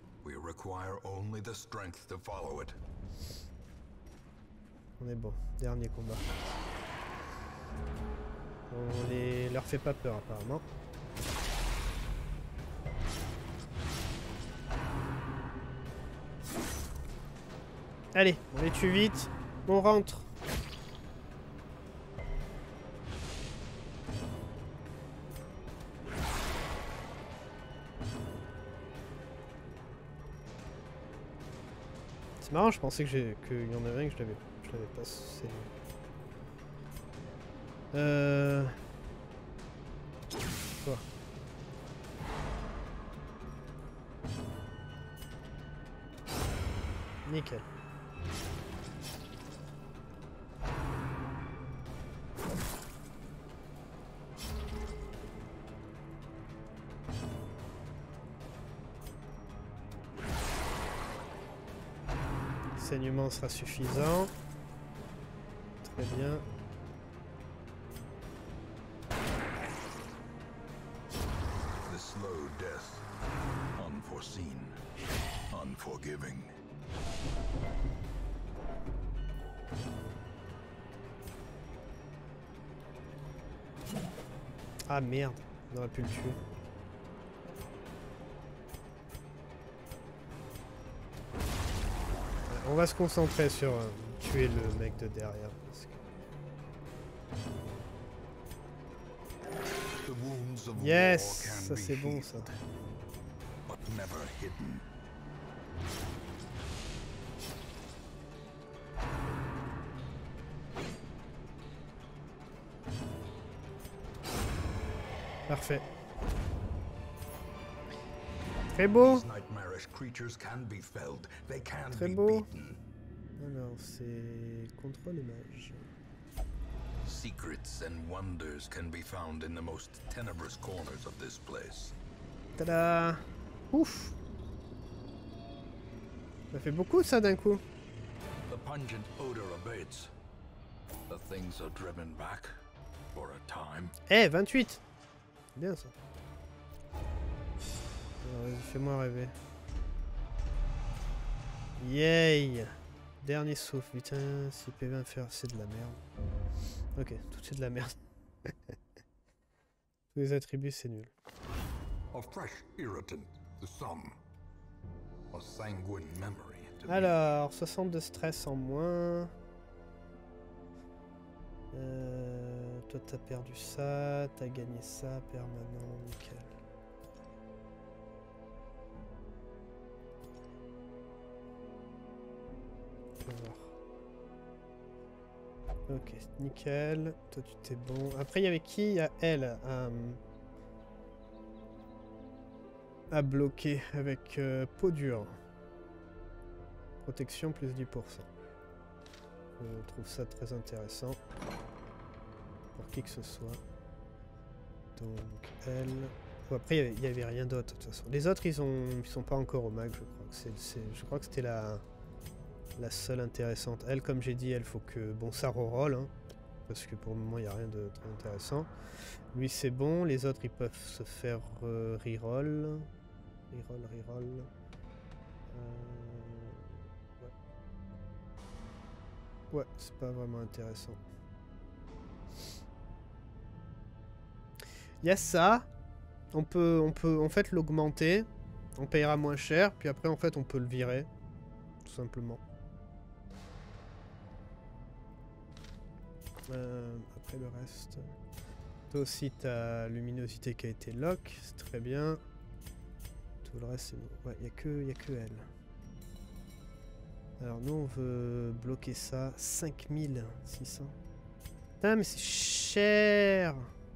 S1: On est bon. Dernier combat. On leur fait pas peur apparemment. Allez, on les tue vite. On rentre. C'est marrant, je pensais qu'il y en avait un que je l'avais pas saigné. Quoi? Nickel. Saignement sera suffisant. Très bien.
S2: The slow death, unforeseen, unforgiving.
S1: Ah merde, on aurait pu le tuer. On va se concentrer sur tuer le mec de derrière. Parce que... Yes, ça c'est bon ça. Parfait. Très beau.
S2: These nightmarish creatures can be felled. They can
S1: Très
S2: be
S1: beau.
S2: beaten.
S1: Alors, c'est contrôle et mage.
S2: Secrets and wonders can be found in the most tenebrous corners of this place.
S1: Tada! Ouf! Ça fait beaucoup ça d'un coup.
S2: The pungent odor abates. The things are driven back for a time.
S1: Eh, 28! C'est bien ça. Alors, vas-y, fais-moi rêver. Yay! Dernier souffle, putain, si PV inférieur, c'est de la merde. Ok, tout c'est de la merde. Tous les attributs, c'est nul.
S2: A fresh irritant to some. A sanguine memory to me.
S1: Alors, 60 de stress en moins. Toi, t'as perdu ça, t'as gagné ça, permanent, nickel. On va voir. Ok, nickel. Toi, tu t'es bon. Après, il y avait qui? Il y a elle à bloquer avec peau dure. Protection plus 10%. Je trouve ça très intéressant. Pour qui que ce soit. Donc, elle... Bon, après, il n'y avait rien d'autre, de toute façon. Les autres, ils sont pas encore au max, je crois. Je crois que c'était la seule intéressante. Elle, comme j'ai dit, elle faut que... Bon, ça reroll, hein, parce que pour le moment, il n'y a rien de très intéressant. Lui, c'est bon. Les autres, ils peuvent se faire reroll. Reroll. Ouais, c'est pas vraiment intéressant. Il y a ça. On peut en fait l'augmenter. On payera moins cher. Puis après, en fait, on peut le virer. Tout simplement. Après le reste. Toi aussi, ta luminosité qui a été lock. C'est très bien. Tout le reste, c'est bon. Ouais, il n'y a que elle. Alors, nous, on veut bloquer ça. 5600. Putain, mais c'est cher!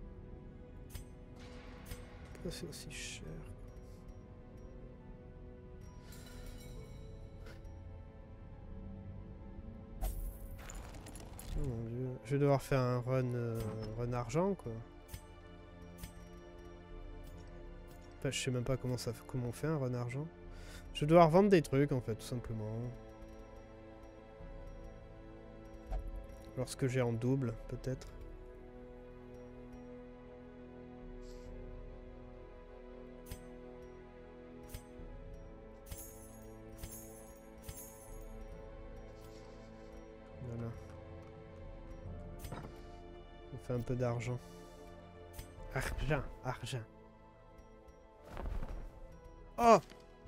S1: Pourquoi c'est aussi cher? Oh mon dieu. Je vais devoir faire un run argent, quoi. Enfin, je sais même pas comment on fait un run argent. Je vais devoir vendre des trucs, en fait, tout simplement. Lorsque j'ai en double, peut-être. Voilà. On fait un peu d'argent. Argent. Oh!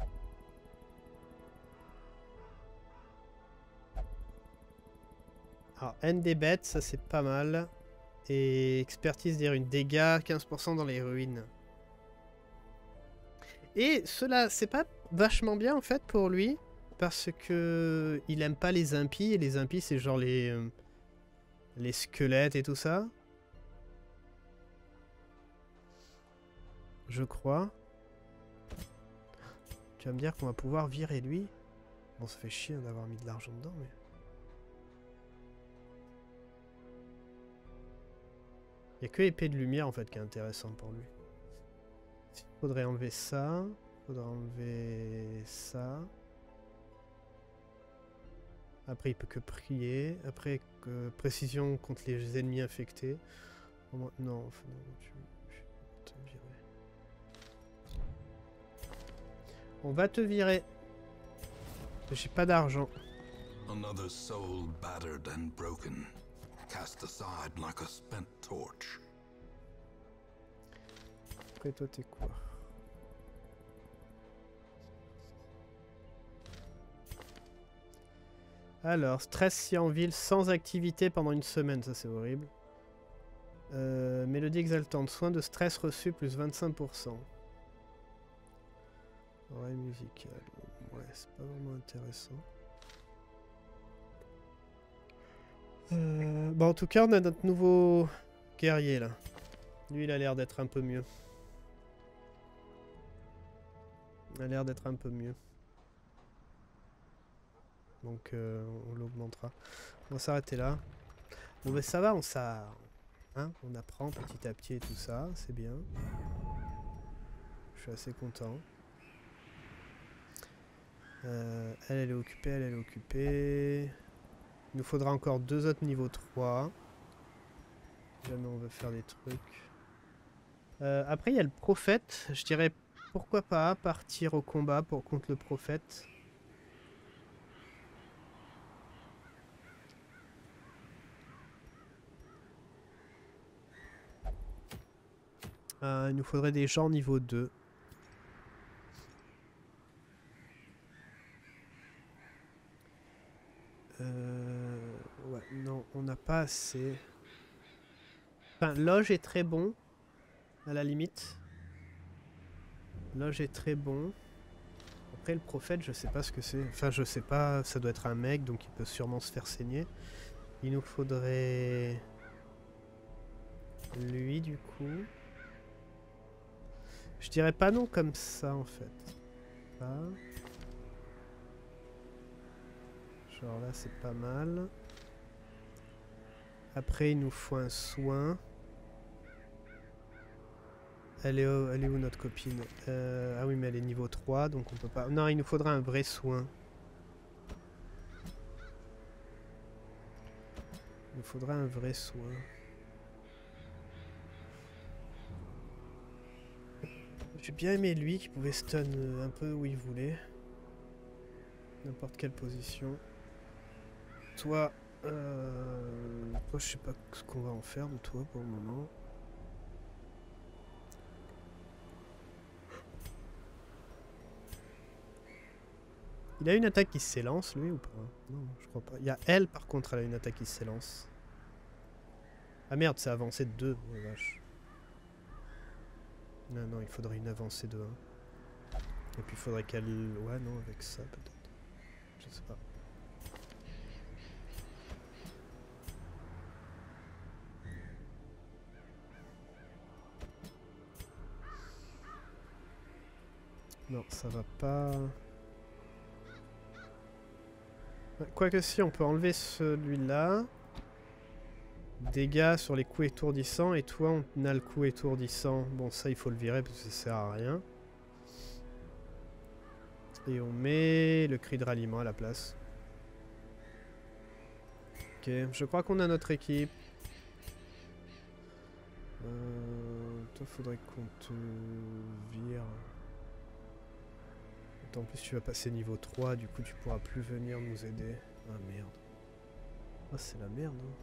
S1: Alors, N des bêtes, ça c'est pas mal. Et expertise des ruines. Dégâts, 15% dans les ruines. Et cela, c'est pas vachement bien en fait pour lui. Parce que il aime pas les impies. Et les impies, c'est genre les squelettes et tout ça. Je crois. Tu vas me dire qu'on va pouvoir virer lui. Bon, ça fait chier d'avoir mis de l'argent dedans, mais... Il n'y a que épée de lumière en fait qui est intéressant pour lui. Il faudrait enlever ça. Il faudrait enlever ça. Après il peut que prier. Après précision contre les ennemis infectés. Non, enfin, non, je vais te virer. On va te virer. J'ai pas d'argent.
S2: Another soul battered and broken, cast aside like a spent torch.
S1: Après toi t'es quoi? Alors, stress si en ville sans activité pendant une semaine, ça c'est horrible. Mélodie exaltante, soin de stress reçu plus 25%. Oreille musicale, ouais c'est pas vraiment intéressant. Bon, en tout cas, on a notre nouveau guerrier là. Lui, il a l'air d'être un peu mieux. Il a l'air d'être un peu mieux. Donc, on l'augmentera. On va s'arrêter là. Bon, ben ça va, on apprend petit à petit et tout ça. C'est bien. Je suis assez content. Elle est occupée, elle est occupée. Il nous faudra encore 2 autres niveaux 3. Jamais on veut faire des trucs. Après, il y a le prophète. Je dirais, pourquoi pas partir au combat contre le prophète. Il nous faudrait des gens niveau 2. Ouais, non, on n'a pas assez. Enfin, Loge est très bon, à la limite. Loge est très bon. Après, le prophète, je sais pas ce que c'est. Enfin, je sais pas, ça doit être un mec, donc il peut sûrement se faire saigner. Il nous faudrait... lui, du coup. Je dirais pas non comme ça, en fait. Là. Genre là, c'est pas mal. Après, il nous faut un soin. Elle est où notre copine? Ah oui, mais elle est niveau 3, donc on peut pas... Non, il nous faudra un vrai soin. Il nous faudra un vrai soin. J'ai bien aimé lui qui pouvait stun un peu où il voulait. N'importe quelle position. Toi, je sais pas ce qu'on va en faire de toi pour le moment. Il a une attaque qui s'élance, lui, ou pas? Non, je crois pas. Il y a elle, par contre, elle a une attaque qui s'élance. Ah merde, c'est avancé de 2. Oh, vache. Non, non, il faudrait une avancée de 1. Et puis il faudrait qu'elle... Ouais, non, avec ça, peut-être. Je sais pas. Non, ça va pas... Quoique si, on peut enlever celui-là. Dégâts sur les coups étourdissants. Et toi, on a le coup étourdissant. Bon, ça, il faut le virer parce que ça sert à rien. Et on met le cri de ralliement à la place. Ok, je crois qu'on a notre équipe. Toi, faudrait qu'on te vire. En plus, tu vas passer niveau 3, du coup, tu pourras plus venir nous aider. Ah merde. Ah, c'est la merde, hein.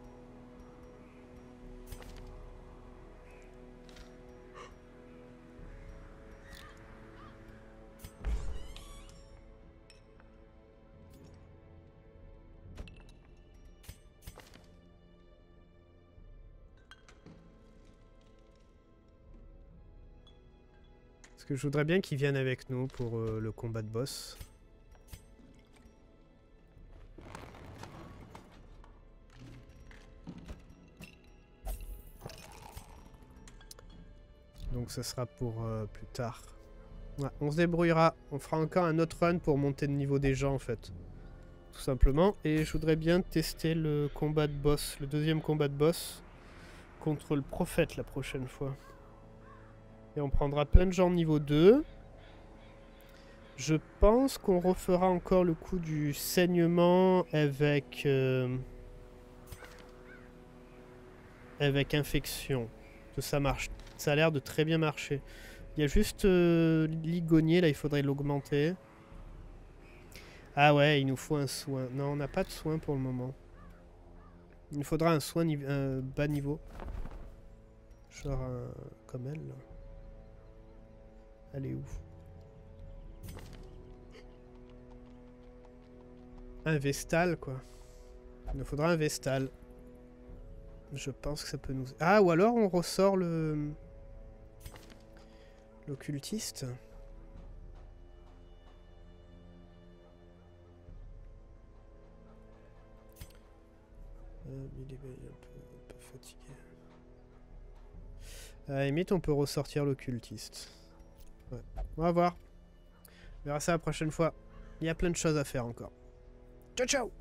S1: Parce que je voudrais bien qu'ils viennent avec nous pour le combat de boss. Donc ça sera pour plus tard. Ouais, on se débrouillera. On fera encore un autre run pour monter le niveau des gens en fait. Tout simplement. Et je voudrais bien tester le combat de boss. Le deuxième combat de boss. Contre le prophète la prochaine fois. Et on prendra plein de gens niveau 2. Je pense qu'on refera encore le coup du saignement avec... avec infection. Que ça marche. Ça a l'air de très bien marcher. Il y a juste l'igonier, là, il faudrait l'augmenter. Ah ouais, il nous faut un soin. Non, on n'a pas de soin pour le moment. Il nous faudra un soin bas niveau. Genre comme elle, là. Elle est où? Un Vestal, quoi. Il nous faudra un Vestal. Je pense que ça peut nous... Ah, ou alors on ressort le... l'occultiste. Il est un peu fatigué. À la limite, on peut ressortir l'occultiste. Ouais. On va voir. On verra ça la prochaine fois. Il y a plein de choses à faire encore. Ciao, ciao!